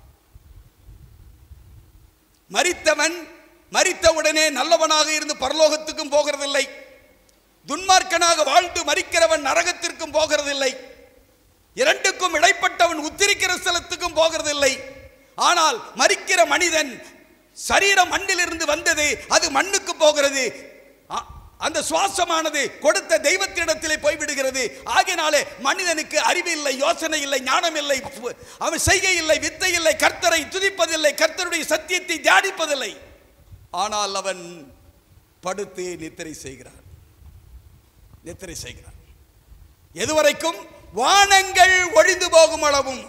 மரித்தவன் மரித்தவுடனே நல்லவனாக இருந்து பரலோகத்துக்கும் போகிறதில்லை. துன்மார்க்கனாக வாழ்ந்து மரிக்கிறவன் நரகத்திற்கும் போகிறதில்லை. இரண்டுக்கும் இடைப்பட்டவன் உத்திரிக்கிற ஸ்தலத்துக்கும் போகிறதில்லை. ஆனால் மரிக்கிற மனிதன் சரீரம் மண்ணிலிருந்து வந்தது, அது மண்ணுக்கு போகிறது. அந்த சுவாசமானது கொடுத்த தெய்வத்திடத்திலே போய்விடுகிறது. ஆகினாலே மனிதனுக்கு அறிவு இல்லை, யோசனை இல்லை, ஞானம் இல்லை, அவன் செய்கை இல்லை, வித்தை இல்லை, கர்த்தரை துதிப்பதில்லை, கர்த்தருடைய சத்தியத்தை தியானிப்பதில்லை. ஆனால் அவன் படுத்து நித்திரை செய்கிறான், நித்திரை செய்கிறான். எதுவரைக்கும்? வானங்கள் ஒழிந்து போகும் அளவும்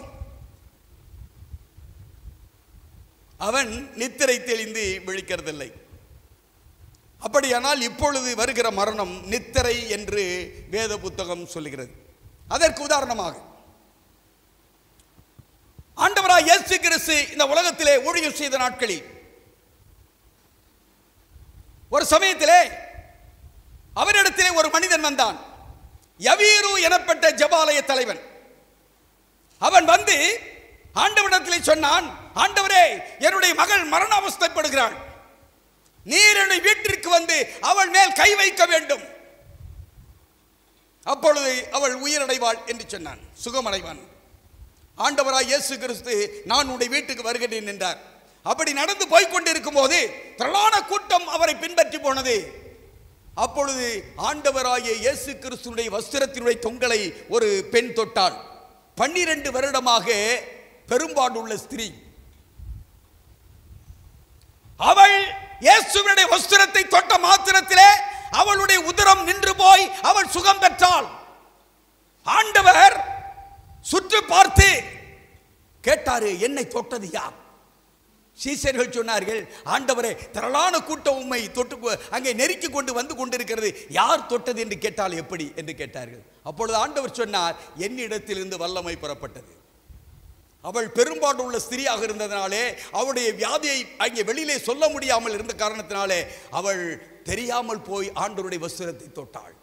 அவன் நித்திரை தெளிந்து விழிக்கிறதில்லை. அப்படியானால் இப்பொழுது வருகிற மரணம் நித்திரை என்று வேத புத்தகம் சொல்லுகிறது. அதற்கு உதாரணமாக ஆண்டவராய் இயேசு கிறிஸ்து இந்த உலகத்திலே ஊழியம் செய்த நாட்களில் ஒரு சமயத்திலே அவரிடத்திலே ஒரு மனிதன் வந்தான். யவீரு எனப்பட்ட ஜெபாலய தலைவன். அவன் வந்து ஆண்டவரிடத்திலே சொன்னான், ஆண்டவரே, என்னுடைய மகள் மரண அவஸ்தைப்படுகிறாள், நீர் என்னுடைய வீட்டிற்கு வந்து அவள் மேல் கை வைக்க வேண்டும், அப்பொழுது அவள் உயிரடைவாள் என்று சொன்னான், சுகமடைவான். ஆண்டவராய் இயேசு கிறிஸ்து நான் உன்னுடைய வீட்டுக்கு வருகிறேன் என்றார். அப்படி நடந்து போய்கொண்டிருக்கும் போது திரளான கூட்டம் அவரை பின்பற்றி போனது. அப்பொழுது ஆண்டவராகிய இயேசு கிறிஸ்துடைய வஸ்திரத்தினுடைய தொங்கலை ஒரு பெண் தொட்டாள். பன்னிரண்டு வருடமாக பெரும்பாடுள்ள ஸ்திரீ. அவள் இயேசுவினுடைய வஸ்திரத்தை தொட்ட மாத்திரத்திலே அவளுடைய உதரம் நின்று போய் அவள் சுகம் பெற்றாள். ஆண்டவர் சுற்றி பார்த்து கேட்டாரு, என்னை தொட்டது யார்? சீசர்கள் சொன்னார்கள், ஆண்டவரே, திரளான கூட்டம் உம்மை தொட்டு அங்கே நெருக்கி கொண்டு வந்து கொண்டிருக்கிறது, யார் தொட்டது என்று கேட்டால் எப்படி என்று கேட்டார்கள். அப்பொழுது ஆண்டவர் சொன்னார், என்னிடத்திலிருந்து வல்லமை புறப்பட்டது. அவள் பெரும்பாடு உள்ள ஸ்திரியாக இருந்ததினாலே அவளுடைய வியாதியை அங்கே வெளியிலே சொல்ல முடியாமல் இருந்த காரணத்தினாலே அவள் தெரியாமல் போய் ஆண்டவருடைய வஸ்திரத்தை தொட்டாள்.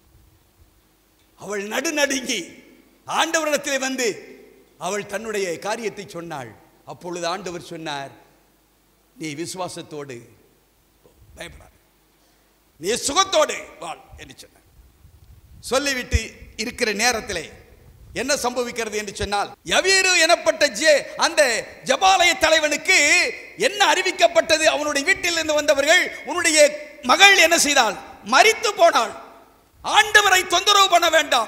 அவள் நடுநடுங்கி ஆண்டவரிடத்திலே வந்து அவள் தன்னுடைய காரியத்தை சொன்னாள். அப்பொழுது ஆண்டவர் சொன்னார், நீ விசுவாசத்தோடு பயப்படாத, நீ சுகத்தோடு வாழ் என்று சொன்னார். சொல்லிவிட்டு இருக்கிற நேரத்திலே என்ன சம்பவிக்கிறது என்று சொன்னால், யவீரு எனப்பட்ட ஜே அந்த ஜெபாலய தலைவனுக்கு என்ன அறிவிக்கப்பட்டது? அவனுடைய வீட்டில் இருந்து வந்தவர்கள், உன்னுடைய மகள் என்ன செய்தாள்? மரித்து போனாள், ஆண்டவரை தொந்தரவு பண்ண வேண்டாம்.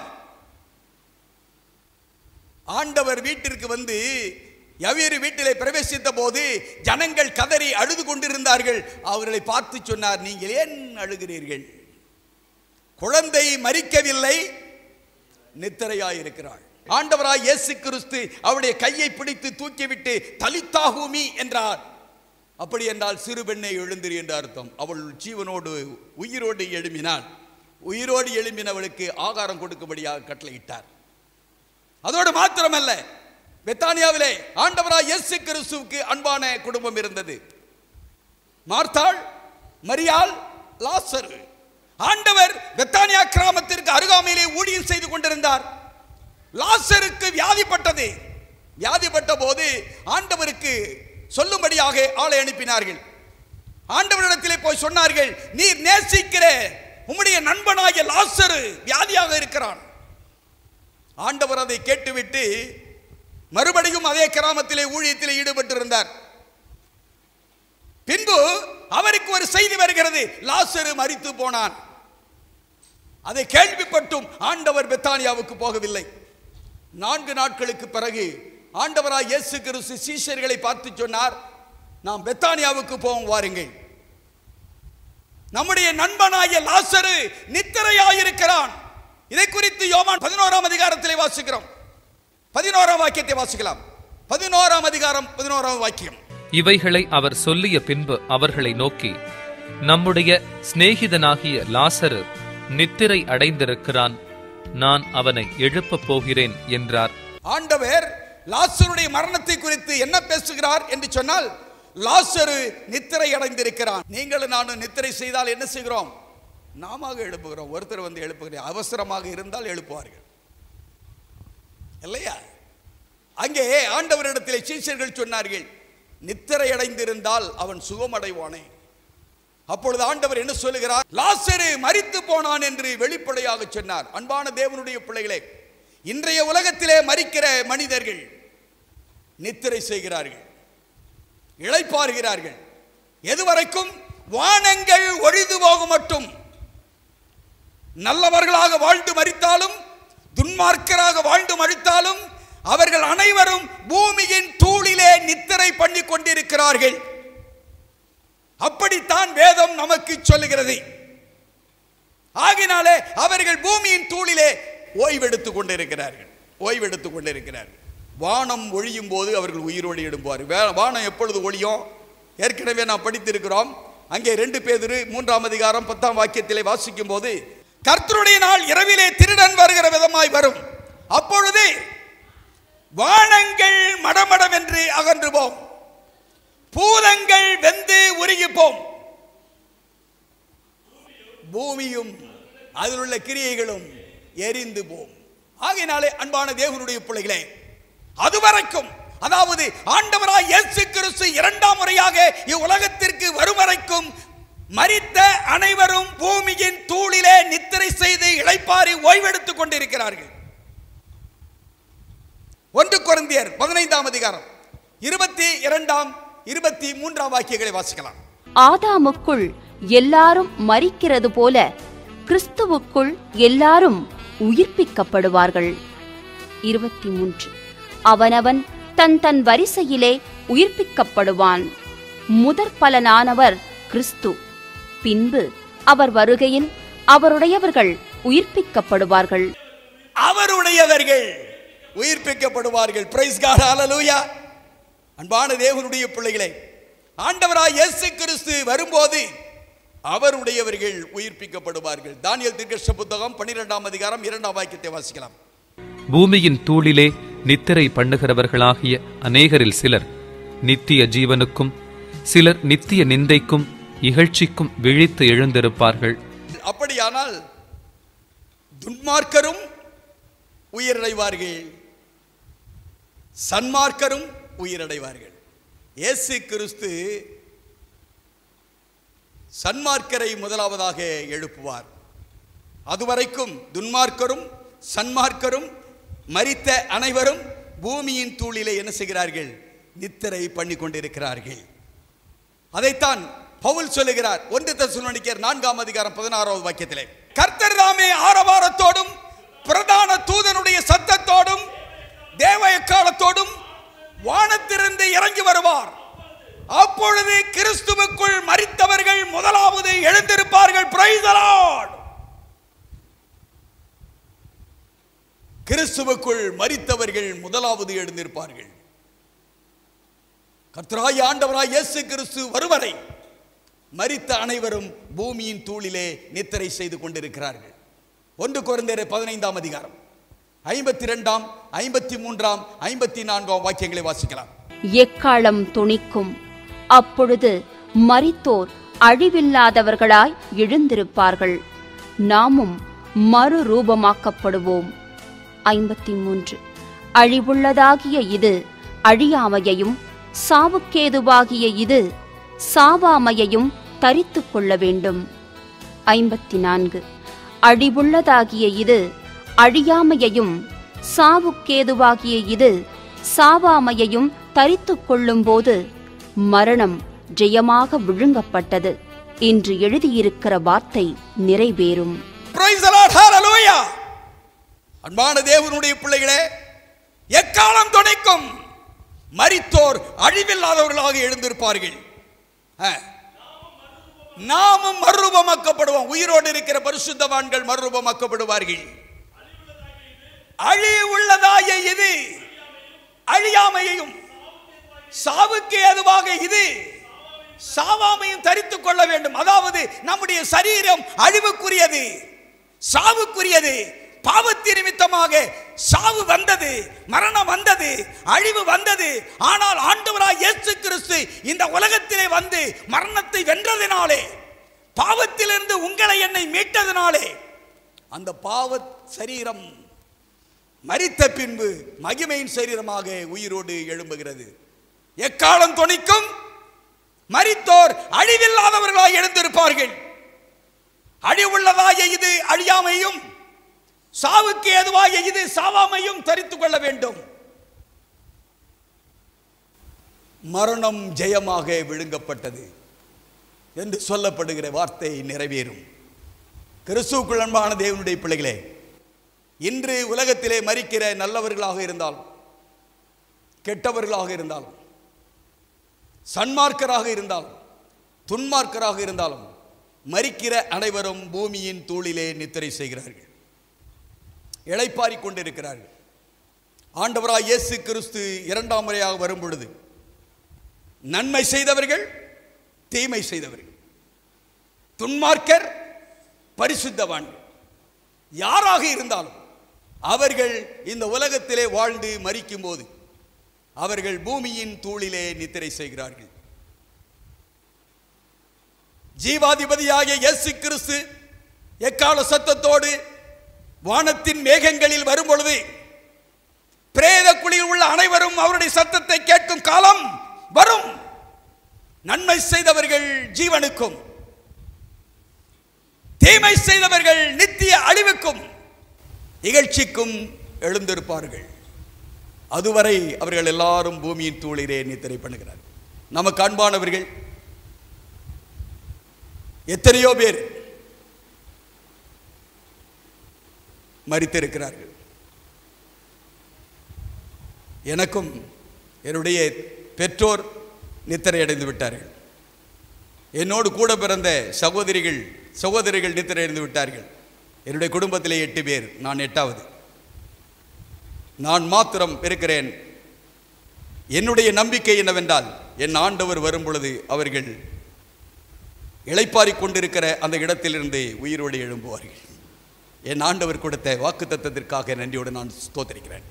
ஆண்டவர் வீட்டிற்கு வந்து யவீரு வீட்டிலே பிரவேசித்த போது ஜனங்கள் கதறி அழுது கொண்டிருந்தார்கள். அவர்களை பார்த்து சொன்னார், நீங்கள் ஏன் அழுகிறீர்கள்? குழந்தை மரிக்கவில்லை, நித்திரையாயிருக்கிறாள். ஆண்டவராய் இயேசு கிறிஸ்து அவருடைய கையை பிடித்து தூக்கிவிட்டு தலித்தாகுமி என்றார். அப்படி என்றால் சிறு பெண்ணை எழுந்திரு என்று அர்த்தம். அவள் ஜீவனோடு உயிரோடு எழும்பினாள். உயிரோடு எழும்பினவளுக்கு ஆகாரம் கொடுக்கும்படியாக கட்டளையிட்டார். அதோடு மாத்திரமல்ல, பெத்தானியாவிலே ஆண்டவராய் இயேசு கிறிஸ்துவுக்கு அன்பான குடும்பம் இருந்தது. மார்த்தாள், மரியாள், லாசரு. ஆண்டவர் பெத்தானியா கிராமத்திற்கு அருகாமையிலே ஊழியம் செய்து கொண்டிருந்தார். லாசருக்கு வியாதிப்பட்டது. வியாதிப்பட்ட போது ஆண்டவருக்கு சொல்லும்படியாக ஆளை அனுப்பினார்கள். ஆண்டவரிடத்திலே போய் சொன்னார்கள், நீர் நேசிக்கிற உம்முடைய நண்பனாகிய லாசரு வியாதியாக இருக்கிறான். ஆண்டவர் அதை கேட்டுவிட்டு மறுபடியும் அதே கிராமத்திலே ஊழியத்திலே ஈடுபட்டிருந்தார். பின்பு அவருக்கு ஒரு செய்தி வருகிறது, லாசரு மரித்து போனான். அதை கேள்விப்பட்டும் ஆண்டவர் பெத்தானியாவுக்கு போகவில்லை. நான்கு நாட்களுக்கு பிறகு ஆண்டவராய் இயேசு கிறிஸ்து சீஷர்களை பார்த்து சொன்னார், நாம் பெத்தானியாவுக்கு போவோம் வாருங்கள். நம்முடைய நண்பனாகிய லாசரு நித்திரையாயிருக்கிறான். இதை குறித்து யோவான் பதினோராம் அதிகாரத்திலே வாசிக்கிறோம். பதினோராம் வாக்கியத்தை வாசிக்கலாம். பதினோராம் அதிகாரம் பதினோராம் வாக்கியம். இவைகளை அவர் சொல்லிய பின்பு அவர்களை நோக்கி, நம்முடைய சிநேகிதனாகிய லாசரு நித்திரை அடைந்திருக்கிறான், நான் அவனை எழுப்பப் போகிறேன் என்றார். ஆண்டவர் லாசருடைய மரணத்தை குறித்து என்ன பேசுகிறார் என்று சொன்னால், லாசரு நித்திரை அடைந்திருக்கிறான். நீங்களும் நானும் நித்திரை செய்தால் என்ன செய்கிறோம்? நாம எழுப்புகிறோம். ஒருத்தர் வந்து எழுப்புகிறேன், அவசரமாக இருந்தால் எழுப்புவார்கள் இல்லையா? அங்கே ஆண்டவரிடத்திலே சீஷர்கள் சொன்னார்கள், நித்திரை அடைந்திருந்தால் அவன் சுகமடைவானே. அப்பொழுது ஆண்டவர் என்ன சொல்லுகிறார்? லாசரு மரித்து போனான் என்று வெளிப்படையாக சொன்னார். அன்பான தேவனுடைய பிள்ளைகளே, இன்றைய உலகத்திலே மரிக்கிற மனிதர்கள் நித்திரை செய்கிறார்கள், இளைப்பாறுகிறார்கள். எதுவரைக்கும்? வானங்கள் ஒழிந்து போகும் மட்டும். நல்லவர்களாக வாழ்ந்து மரித்தாலும் துன்மார்க்கராக வாழ்ந்து மரித்தாலும் அவர்கள் அனைவரும் பூமியின் தூளிலே நித்திரை பண்ணி கொண்டிருக்கிறார்கள். அப்படித்தான் வேதம் நமக்கு சொல்லுகிறது. ஆகினாலே அவர்கள் பூமியின் தூளிலே ஓய்வெடுத்துக் கொண்டிருக்கிறார்கள் ஓய்வெடுத்துக் கொண்டிருக்கிறார்கள் வானம் ஒழியும் போது அவர்கள் உயிரோடு எழும்புவார்கள். வானம் எப்பொழுது ஒழியும்? ஏற்கனவே நாம் படித்திருக்கிறோம். அங்கே ரெண்டு பேதுரு மூன்றாம் அதிகாரம் பத்தாம் வாக்கியத்திலே வாசிக்கும் போது, கர்த்தருடைய நாள் இரவிலே திருடன் வருகிற விதமாய் வரும், அப்பொழுது வானங்கள் மடமடவென்று அகன்று போம், பூதங்கள் வெந்து உருகி போம், பூமியும் அதில் உள்ள கிரியைகளும் எரிந்து போம். ஆகையினாலே அன்பான தேவனுடைய பிள்ளைகளே, அதுவரைக்கும், அதாவது ஆண்டவராய் இயேசு கிறிஸ்து இரண்டாம் முறையாக இவ்வுலகத்திற்கு வரும் வரைக்கும் மரித்த அனைவரும் பூமியின் தூளிலே நித்திரை செய்து இளைப்பாறி ஓய்வெடுத்துக் கொண்டிருக்கிறார்கள். ஒன்று கொரிந்தியர் பதினைந்தாம் அதிகாரம் இருபத்தி இரண்டாம் இருபத்தி மூன்றாம் வாக்கியங்களை வாசிக்கலாம். ஆதாமுக்குள் எல்லாரும் மரிக்கிறது போல கிறிஸ்துவுக்குள் எல்லாரும் உயிர்ப்பிக்கப்படுவார்கள். இருபத்தி மூன்று. அவனவன் தன் தன் வரிசையிலே உயிர்ப்பிக்கப்படுவான். முதற் பலனானவர் கிறிஸ்து. பின்பு அவர் வருகையில் அவருடையவர்கள் உயிர்ப்பிக்கப்படுவார்கள். அவருடையவர்கள் உயிர்ப்பிக்கப்படுவார்கள். பிரைஸ் காட், ஹல்லேலூயா. அன்பான தேவனுடைய பிள்ளைகளே, ஆண்டவராய் இயேசு கிறிஸ்து வரும்போது அவருடையவர்கள் உயிர்ப்பிக்கப்படுவார்கள். தானியேல் தீர்க்கதரிசன புத்தகம் பன்னிரெண்டாம் அதிகாரம் இரண்டாம் வாக்கியத்தை வாசிக்கலாம். பூமியின் தூளிலே நித்திரை பண்ணுகிறவர்களாகிய அநேகரில் சிலர் நித்திய ஜீவனுக்கும் சிலர் நித்திய நிந்தைக்கும் இகழ்ச்சிக்கும் விழித்து எழுந்திருப்பார்கள். அப்படியானால் துன்மார்க்கரும் உயிரடைவார்கள், சன்மார்க்கரும் உயிரடைவார்கள். இயேசு கிறிஸ்து சன்மார்க்கரை முதலாவதாக எழுப்புவார். அதுவரைக்கும் துன்மார்க்கரும் சன்மார்க்கரும் மரித்த அனைவரும் பூமியின் தூளிலே என்ன செய்கிறார்கள்? நித்திரை பண்ணி கொண்டிருக்கிறார்கள். அதைத்தான் பவுல் சொல்லுகிறார் ஒன்று தெசலோனிக்கேயர் நான்காம் அதிகாரம் பதினாறாவது வாக்கியத்திலே, கர்த்தர் தாமே ஆரவாரத்தோடும் பிரதான தூதனுடைய சத்தத்தோடும் தேவ எக்காலத்தோடும் வானத்திலிருந்து இறங்கி வருவார். அப்பொழுது கிறிஸ்துவுக்குள் மரித்தவர்கள் முதலாவது எழுந்திருப்பார்கள். Price the Lord. கிறிஸ்துவுக்குள் மரித்தவர்கள் முதலாவது எழுந்திருப்பார்கள். கர்த்தராகிய ஆண்டவராய் இயேசு கிறிஸ்து வருவரை மரித்த அனைவரும் பூமியின் தூளிலே நித்திரை செய்து கொண்டிருக்கிறார்கள். ஒன்று கொரிந்தியர் பதினைந்தாம் அதிகாரம் ஐம்பத்தி இரண்டாம் ஐம்பத்தி மூன்றாம் ஐம்பத்தி நான்காம் வாக்கியங்களை வாசிக்கலாம். எக்காலம் தொனிக்கும், அப்பொழுது மரித்தோர் அழிவில்லாதவர்களாய் எழுந்திருப்பார்கள், நாமும் மறுரூபமாக்கப்படுவோம். ஐம்பத்தி மூன்று. அழிவுள்ளதாகிய இது அழியாமையையும் சாவுக்கேதுவாகிய இது சாவாமையையும் தரித்து கொள்ள வேண்டும். ஐம்பத்தி நான்கு. அழிவுள்ளதாகிய இது அழியாமையையும் சாவுக்கேதுவாகிய இது சாவாமையையும் தரித்து கொள்ளும் போது மரணம் ஜெயமாக விழுங்கப்பட்டது என்று எழுதியிருக்கிற வார்த்தை நிறைவேறும். அன்பான தேவனுடைய பிள்ளைகளே, எக்காலம் துணைக்கும் மரித்தோர் அழிவில்லாதவர்களாக எழுந்திருப்பார்கள். நாமும் மறுரூபமாக்கப்படுவோம். உயிரோடு இருக்கிற பரிசுத்தவான்கள் மறுரூபமாக்கப்படுவார்கள். அழிவுள்ளதாய இது அழியாமையையும் சாவுக்கு ஏதுவாக இது சாவாமையும் தரித்துக் கொள்ள வேண்டும். அதாவது நம்முடைய சரீரம் அழிவுக்குரியது, சாவுக்குரியது. பாவத்தின் நிமித்தமாக சாவு வந்தது, மரணம் வந்தது, அழிவு வந்தது. ஆனால் ஆண்டவராய் இயேசு கிறிஸ்து இந்த உலகத்திலே வந்து மரணத்தை வென்றதினாலே, பாவத்திலிருந்து உங்களை என்னை மீட்டதினாலே அந்த பாவ சரீரம் மரித்த பின்பு மகிமையின் சரீரமாக உயிரோடு எழும்புகிறது. எக்காலம் தொனிக்கும் மரித்தோர் அழிவில்லாதவர்களாய் எழுந்திருப்பார்கள். அழிவுள்ளதாய இது அழியாமையும் சாவுக்கு ஏதுவாக இது சாவாமையும் தரித்துக் கொள்ள வேண்டும். மரணம் ஜெயமாக விழுங்கப்பட்டது என்று சொல்லப்படுகிற வார்த்தை நிறைவேறும். கிறிஸ்துவுக்குள் அன்பான தேவனுடைய பிள்ளைகளே, இன்று உலகத்திலே மரிக்கிற நல்லவர்களாக இருந்தாலும் கெட்டவர்களாக இருந்தாலும் சன்மார்க்கராக இருந்தாலும் துன்மார்க்கராக இருந்தாலும் மரிக்கிற அனைவரும் பூமியின் தூளிலே நித்திரை செய்கிறார்கள், இளைப்பாறிக் கொண்டிருக்கிறார்கள். ஆண்டவராய் இயேசு கிறிஸ்து இரண்டாம் முறையாக வரும் பொழுது நன்மை செய்தவர்கள், தீமை செய்தவர்கள், துன்மார்க்கர், பரிசுத்தவான்கள் யாராக இருந்தாலும் அவர்கள் இந்த உலகத்திலே வாழ்ந்து மரிக்கும் போது அவர்கள் பூமியின் தூளிலே நித்திரை செய்கிறார்கள். ஜீவாதிபதியாகிய இயேசு கிறிஸ்து எக்கால சத்தத்தோடு வானத்தின் மேகங்களில் வரும் பொழுது பிரேத குழியில் உள்ள அனைவரும் அவருடைய சத்தத்தை கேட்கும் காலம் வரும். நன்மை செய்தவர்கள் ஜீவனுக்கும், தீமை செய்தவர்கள் நித்திய அழிவுக்கும் இகழ்ச்சிக்கும் எழுந்திருப்பார்கள். அதுவரை அவர்கள் எல்லாரும் பூமியின் தூளிலே நித்திரை பண்ணுகிறார். நமக்கு அன்பானவர்கள் எத்தனையோ பேர் மரித்திருக்கிறார்கள். எனக்கும் என்னுடைய பெற்றோர் நித்திரை அடைந்து விட்டார்கள். என்னோடு கூட பிறந்த சகோதரிகள் சகோதரிகள் நித்திரை அடைந்து விட்டார்கள். என்னுடைய குடும்பத்திலே எட்டு பேர், நான் எட்டாவது. நான் மாத்திரம் இருக்கிறேன். என்னுடைய நம்பிக்கை என்னவென்றால், என் ஆண்டவர் வரும் பொழுது அவர்கள் இளைப்பாறிக் கொண்டிருக்கிற அந்த இடத்திலிருந்து உயிரோடு எழும்புவார்கள். என் ஆண்டவர் கொடுத்த வாக்குத்தத்தத்திற்காக நன்றியோடு நான் ஸ்தோத்திரிக்கிறேன்.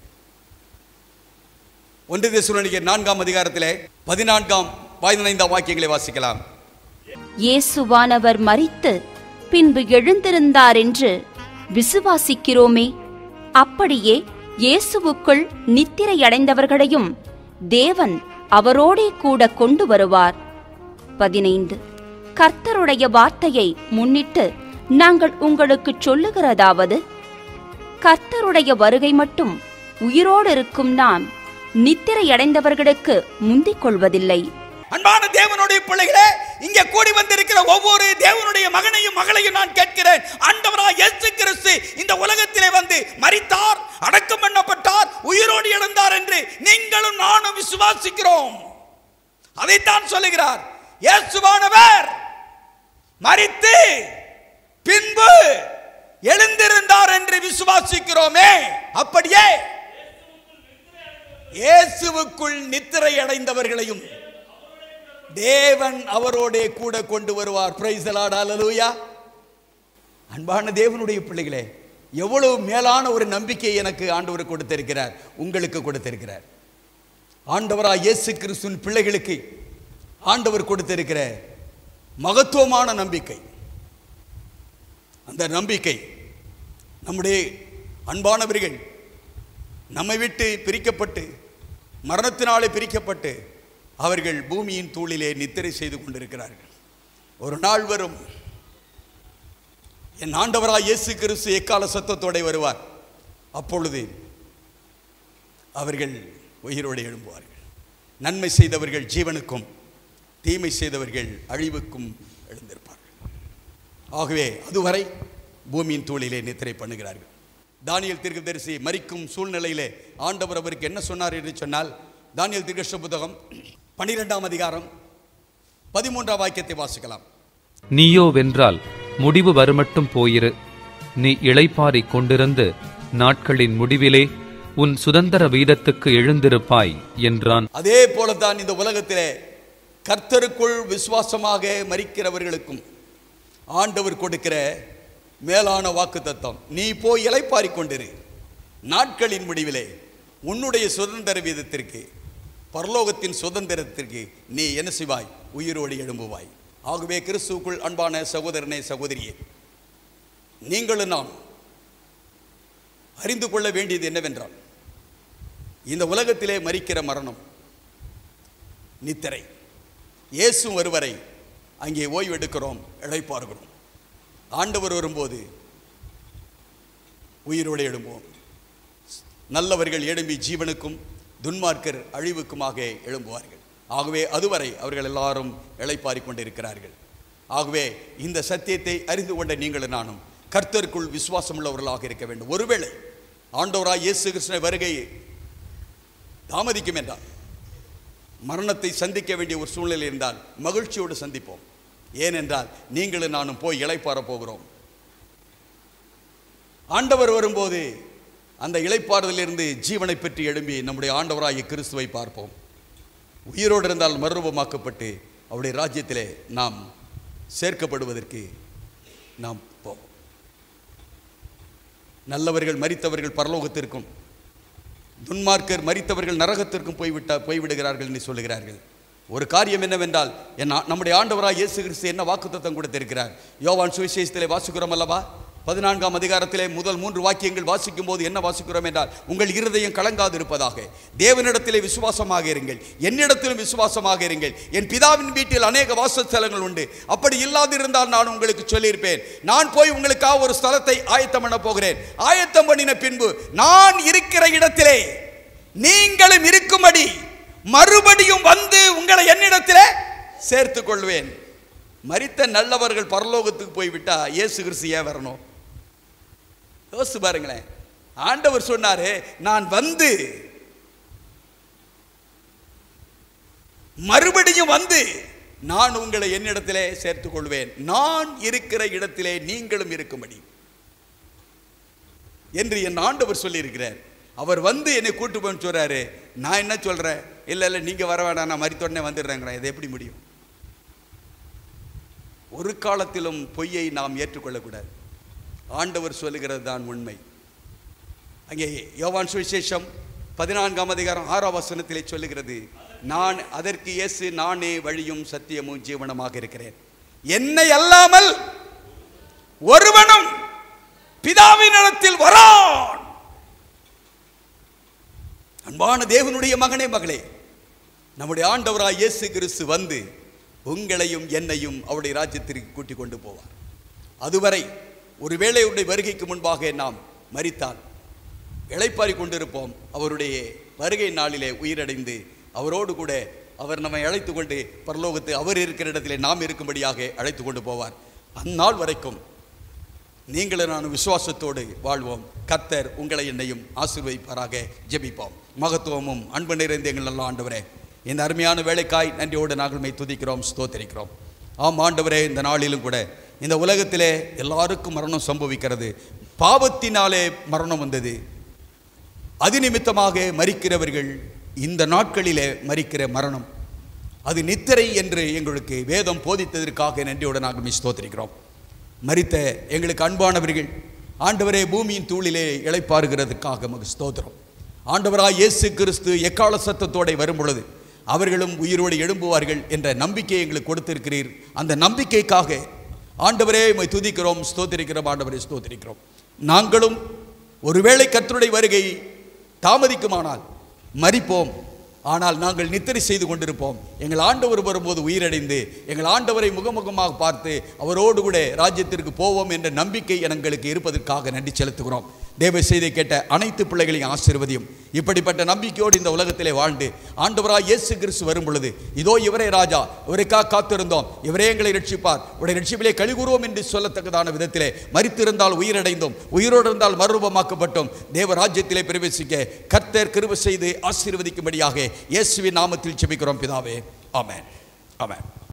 ஒன்று தெசலோனிக்கேயர் நான்காம் அதிகாரத்திலே பதினான்காம் பதினைந்தாம் வாக்கியங்களை வாசிக்கலாம். இயேசுவானவர் மரித்து பின்பு எழுந்திருந்தார் என்று விசுவாசிக்கிறோமே, அப்படியே இயேசுவுக்குள் நித்திரை அடைந்தவர்களையும் தேவன் அவரோடே கூட கொண்டு வருவார். பதினைந்து. கர்த்தருடைய வார்த்தையை முன்னிட்டு நாங்கள் உங்களுக்கு சொல்லுகிறதாவது, கர்த்தருடைய வருகை மட்டும் உயிரோடு இருக்கும் நாம் நித்திரை அடைந்தவர்களுக்கு முந்திக் கொள்வதில்லை. அன்பான தேவனுடைய பிள்ளைகளே, இங்கே கூடி வந்திருக்கிற ஒவ்வொரு தேவனுடைய மகனையும் மகளையும் நான் கேட்கிறேன். ஆண்டவராய் இயேசு கிறிஸ்து இந்த உலகத்திலே வந்து மரித்தார், அடக்கம் பண்ணப்பட்டார், உயிரோடு எழுந்தார் என்று நீங்களும் நானும் விசுவாசிக்கிறோம். அதைத்தான் சொல்லுகிறார். இயேசுவானவர் மரித்து பின்பு எழுந்திருந்தார் என்று விசுவாசிக்கிறோமே, அப்படியே இயேசுவுக்குள் நித்திரை அடைந்தவர்களையும் தேவன் அவரோடே கூட கொண்டு வருவார். Praise the lord, hallelujah. அன்பான தேவனுடைய பிள்ளைகளே, எவ்வளவு மேலான ஒரு நம்பிக்கையை எனக்கு ஆண்டவர் கொடுத்திருக்கிறார், உங்களுக்கு கொடுத்திருக்கிறார். ஆண்டவராய் இயேசு கிறிஸ்துவின் பிள்ளைகளுக்கு ஆண்டவர் கொடுத்திருக்கிற மகத்துவமான நம்பிக்கை. அந்த நம்பிக்கை நம்முடைய அன்பானவர்கள் நம்மை விட்டு பிரிக்கப்பட்டு மரணத்தினாலே பிரிக்கப்பட்டு அவர்கள் பூமியின் தூளிலே நித்திரை செய்து கொண்டிருக்கிறார்கள். ஒரு நாள் வரும், என் ஆண்டவராய் இயேசு கிறிஸ்து எக்கால சத்தத்தோடு வருவார். அப்பொழுது அவர்கள் உயிரோடு எழும்புவார்கள். நன்மை செய்தவர்கள் ஜீவனுக்கும், தீமை செய்தவர்கள் அழிவுக்கும் எழுந்திருப்பார்கள். ஆகவே அதுவரை பூமியின் தூளிலே நித்திரை பண்ணுகிறார்கள். தானியேல் தீர்க்கதரிசி மரிக்கும் சூழ்நிலையிலே ஆண்டவர் அவருக்கு என்ன சொன்னார் என்று சொன்னால், தானியேல் தீர்க்கதரிசி புத்தகம் பனிரெண்டாம் அதிகாரம் பதிமூன்றாம் வாக்கியத்தை வாசிக்கலாம். நீயோ வென்றால் முடிவு வருமட்டும் போயிரு, நீ இளைப்பாறிக் கொண்டிருந்து நாட்களின் முடிவிலே உன் சுதந்திர வீதத்துக்கு எழுந்திருப்பாய் என்றான். அதே போலத்தான் இந்த உலகத்திலே கர்த்தருக்குள் விசுவாசமாக மரிக்கிறவர்களுக்கும் ஆண்டவர் கொடுக்கிற மேலான வாக்கு தத்தம், நீ போய் இளைப்பாறிக் கொண்டிரு, நாட்களின் முடிவிலே உன்னுடைய சுதந்திர வீதத்திற்கு, பரலோகத்தின் சுதந்திரத்திற்கு நீ என்ன செய்வாய்? உயிரோடு எழும்புவாய். ஆகவே கிறிஸ்துவுக்குள் அன்பான சகோதரனே சகோதரியே, நீங்களும் நாம் அறிந்து கொள்ள வேண்டியது என்னவென்றால், இந்த உலகத்திலே மரிக்கிற மரணம் நித்திரை. இயேசு ஒருவரை அங்கே ஓய்வு எடுக்கிறோம், இளைப்பாறுகிறோம். ஆண்டவர் வரும்போது உயிரோடு எழும்புவோம். நல்லவர்கள் எழும்பி ஜீவனுக்கும், துன்மார்க்கர் அழிவுக்குமாக எழும்புவார்கள். ஆகவே அதுவரை அவர்கள் எல்லாரும் இளைப்பாறிக் கொண்டிருக்கிறார்கள். ஆகவே இந்த சத்தியத்தை அறிந்து கொண்ட நீங்களும் நானும் கர்த்தருக்குள் விசுவாசம் உள்ளவர்களாக இருக்க வேண்டும். ஒருவேளை ஆண்டவராய் இயேசு கிறிஸ்துவின் வருகை தாமதிக்கும் என்றால், மரணத்தை சந்திக்க வேண்டிய ஒரு சூழ்நிலை இருந்தால் மகிழ்ச்சியோடு சந்திப்போம். ஏனென்றால் நீங்களும் நானும் போய் இளைப்பாற போகிறோம். ஆண்டவர் வரும்போது அந்த இளைப்பாறுதலிருந்து ஜீவனை பெற்று எழும்பி நம்முடைய ஆண்டவராகிய கிறிஸ்துவை பார்ப்போம். உயிரோடு இருந்தால் மறுரூபமாக்கப்பட்டு அவருடைய ராஜ்யத்திலே நாம் சேர்க்கப்படுவதற்கு நாம் போவோம். நல்லவர்கள் மரித்தவர்கள் பரலோகத்திற்கும், துன்மார்க்கர் மரித்தவர்கள் நரகத்திற்கும் போய்விட்டா போய்விடுகிறார்கள் என்று சொல்லுகிறார்கள். ஒரு காரியம் என்னவென்றால், என்ன நம்முடைய ஆண்டவராய் இயேசு கிறிஸ்து என்ன வாக்குத்தத்தம் கொடுத்திருக்கிறார்? யோவான் சுவிசேஷத்திலே வாசிக்கிறோம் அல்லவா? பதினான்காம் அதிகாரத்திலே முதல் மூன்று வாக்கியங்கள் வாசிக்கும் போது என்ன வாசிக்கிறோம் என்றால், உங்கள் இருதயம் கலங்காது இருப்பதாக, தேவனிடத்திலே விசுவாசமாக இருங்கள், என்னிடத்திலும் விசுவாசமாக இருங்கள், என் பிதாவின் வீட்டில் அநேக வாசஸ்தலங்கள் உண்டு, அப்படி இல்லாதிருந்தால் நான் உங்களுக்கு சொல்லியிருப்பேன். நான் போய் உங்களுக்காக ஒரு ஸ்தலத்தை ஆயத்தம் பண்ண போகிறேன். ஆயத்தம் பண்ணின பின்பு நான் இருக்கிற இடத்திலே நீங்களும் இருக்கும்படி மறுபடியும் வந்து உங்களை என்னிடத்திலே சேர்த்துக் கொள்வேன். மரித்த நல்லவர்கள் பரலோகத்துக்கு போய்விட்டா இயேசு கிறிஸ்து ஏன் வரணும்? யோசிச்சு பாருங்களேன். ஆண்டவர் சொன்னாரு, நான் வந்து மறுபடியும் வந்து நான் உங்களை என்னிடத்திலே சேர்த்துக் கொள்வேன், நான் இருக்கிற இடத்திலே நீங்களும் இருக்கும்படி என்று என் ஆண்டவர் சொல்லி இருக்கிறார். அவர் வந்து என்னை கூட்டு போன்னு சொல்றாரு. நான் என்ன சொல்றேன்? இல்லை இல்லை நீங்க வர வேணாம், நான் மரித்தோடனே வந்துடுறேங்கிறேன். இது எப்படி முடியும்? ஒரு காலத்திலும் பொய்யை நாம் ஏற்றுக்கொள்ளக்கூடாது. ஆண்டவர் சொல்லுகிறது தான் உண்மை. அங்கே யோவான் சுவிசேஷம் பதினான்காம் அதிகாரம் ஆறாம் வசனத்திலே சொல்லுகிறது, நான் அதற்கு இயேசு நானே வழியும் சத்தியமும் ஜீவனமாக இருக்கிறேன், என்னை அல்லாமல் ஒருவனும் பிதாவினிடத்தில் வரான். அன்பான தேவனுடைய மகனே மகளே, நம்முடைய ஆண்டவராய் இயேசு கிறிஸ்து வந்து உங்களையும் என்னையும் அவருடைய ராஜ்யத்திற்கு கூட்டிக் கொண்டு போவார். அதுவரை ஒருவேளை அவருடைய வருகைக்கு முன்பாக நாம் மரித்தால் இளைப்பாறி கொண்டிருப்போம். அவருடைய வருகை நாளிலே உயிரடைந்து அவரோடு கூட அவர் நம்மை அழைத்து கொண்டு பரலோகத்து அவர் இருக்கிற இடத்திலே நாம் இருக்கும்படியாக அழைத்து கொண்டு போவார். அந்நாள் வரைக்கும் நீங்களும் நான் விசுவாசத்தோடு வாழ்வோம். கர்த்தர் உங்களை என்னையும் ஆசீர்வதிப்பாராக. ஜெபிப்போம். மகத்துவமும் அன்பு நிறைந்த எங்கள் நல்ல ஆண்டவரே, இந்த அருமையான வேலைக்காய் நன்றியோடு நாங்கள் மை துதிக்கிறோம், ஸ்தோத்திரிக்கிறோம். ஆம் ஆண்டவரே, இந்த நாளிலும் கூட இந்த உலகத்திலே எல்லாருக்கும் மரணம் சம்பவிக்கிறது. பாவத்தினாலே மரணம் வந்தது. அது நிமித்தமாக மரிக்கிறவர்கள் இந்த நாட்களிலே மரிக்கிற மரணம் அது நித்திரை என்று எங்களுக்கு வேதம் போதித்ததற்காக நன்றியோடு நாங்கள் ஸ்தோத்திரிக்கிறோம். மரித்த எங்களுக்கு அன்பானவர்கள் ஆண்டவரே பூமியின் தூளிலே இளைப்பாறுகிறதுக்காக மக ஸ்தோத்திரம். ஆண்டவராய் இயேசு கிறிஸ்து எக்கால சத்தத்தோடு வரும் பொழுது அவர்களும் உயிரோடு எழும்புவார்கள் என்ற நம்பிக்கையை எங்களுக்கு கொடுத்திருக்கிறீர். அந்த நம்பிக்கைக்காக ஆண்டவரே உம்மை துதிக்கிறோம், ஸ்தோத்திரிக்கிறோம். ஆண்டவரே ஸ்தோத்திரிக்கிறோம். நாங்களும் ஒருவேளை கர்த்தருடைய வருகை தாமதிக்குமானால் மரிப்போம், ஆனால் நாங்கள் நித்திரை செய்து கொண்டிருப்போம். எங்கள் ஆண்டவர் வரும்போது உயிரடைந்து எங்கள் ஆண்டவரை முகமுகமாக பார்த்து அவரோடு கூட ராஜ்யத்திற்கு போவோம் என்ற நம்பிக்கை எங்களுக்கு இருப்பதற்காக நன்றி செலுத்துகிறோம். தேவ செய்தியை கேட்ட அனைத்து பிள்ளைகளையும் ஆசீர்வதியும். இப்படிப்பட்ட நம்பிக்கையோடு இந்த உலகத்திலே வாழ்ந்து ஆண்டவராய் இயேசு கிறிஸ்து வரும் பொழுது இதோ இவரே ராஜா, இவருக்காக காத்திருந்தோம், இவரே எங்களை ரட்சிப்பார், உடைய ரட்சிப்பிலே கழிகூறுவோம் என்று சொல்லத்தக்கதான விதத்திலே மரித்திருந்தால் உயிரடைந்தோம், உயிரோடு இருந்தால் மறுரூபமாக்கப்பட்டோம். தேவ ராஜ்யத்திலே பிரவேசிக்க கர்த்தர் கிருபை செய்து ஆசீர்வதிக்கும்படியாக இயேசுவின் நாமத்தில் ஜெபிக்கிறோம் பிதாவே. ஆமென். ஆமென்.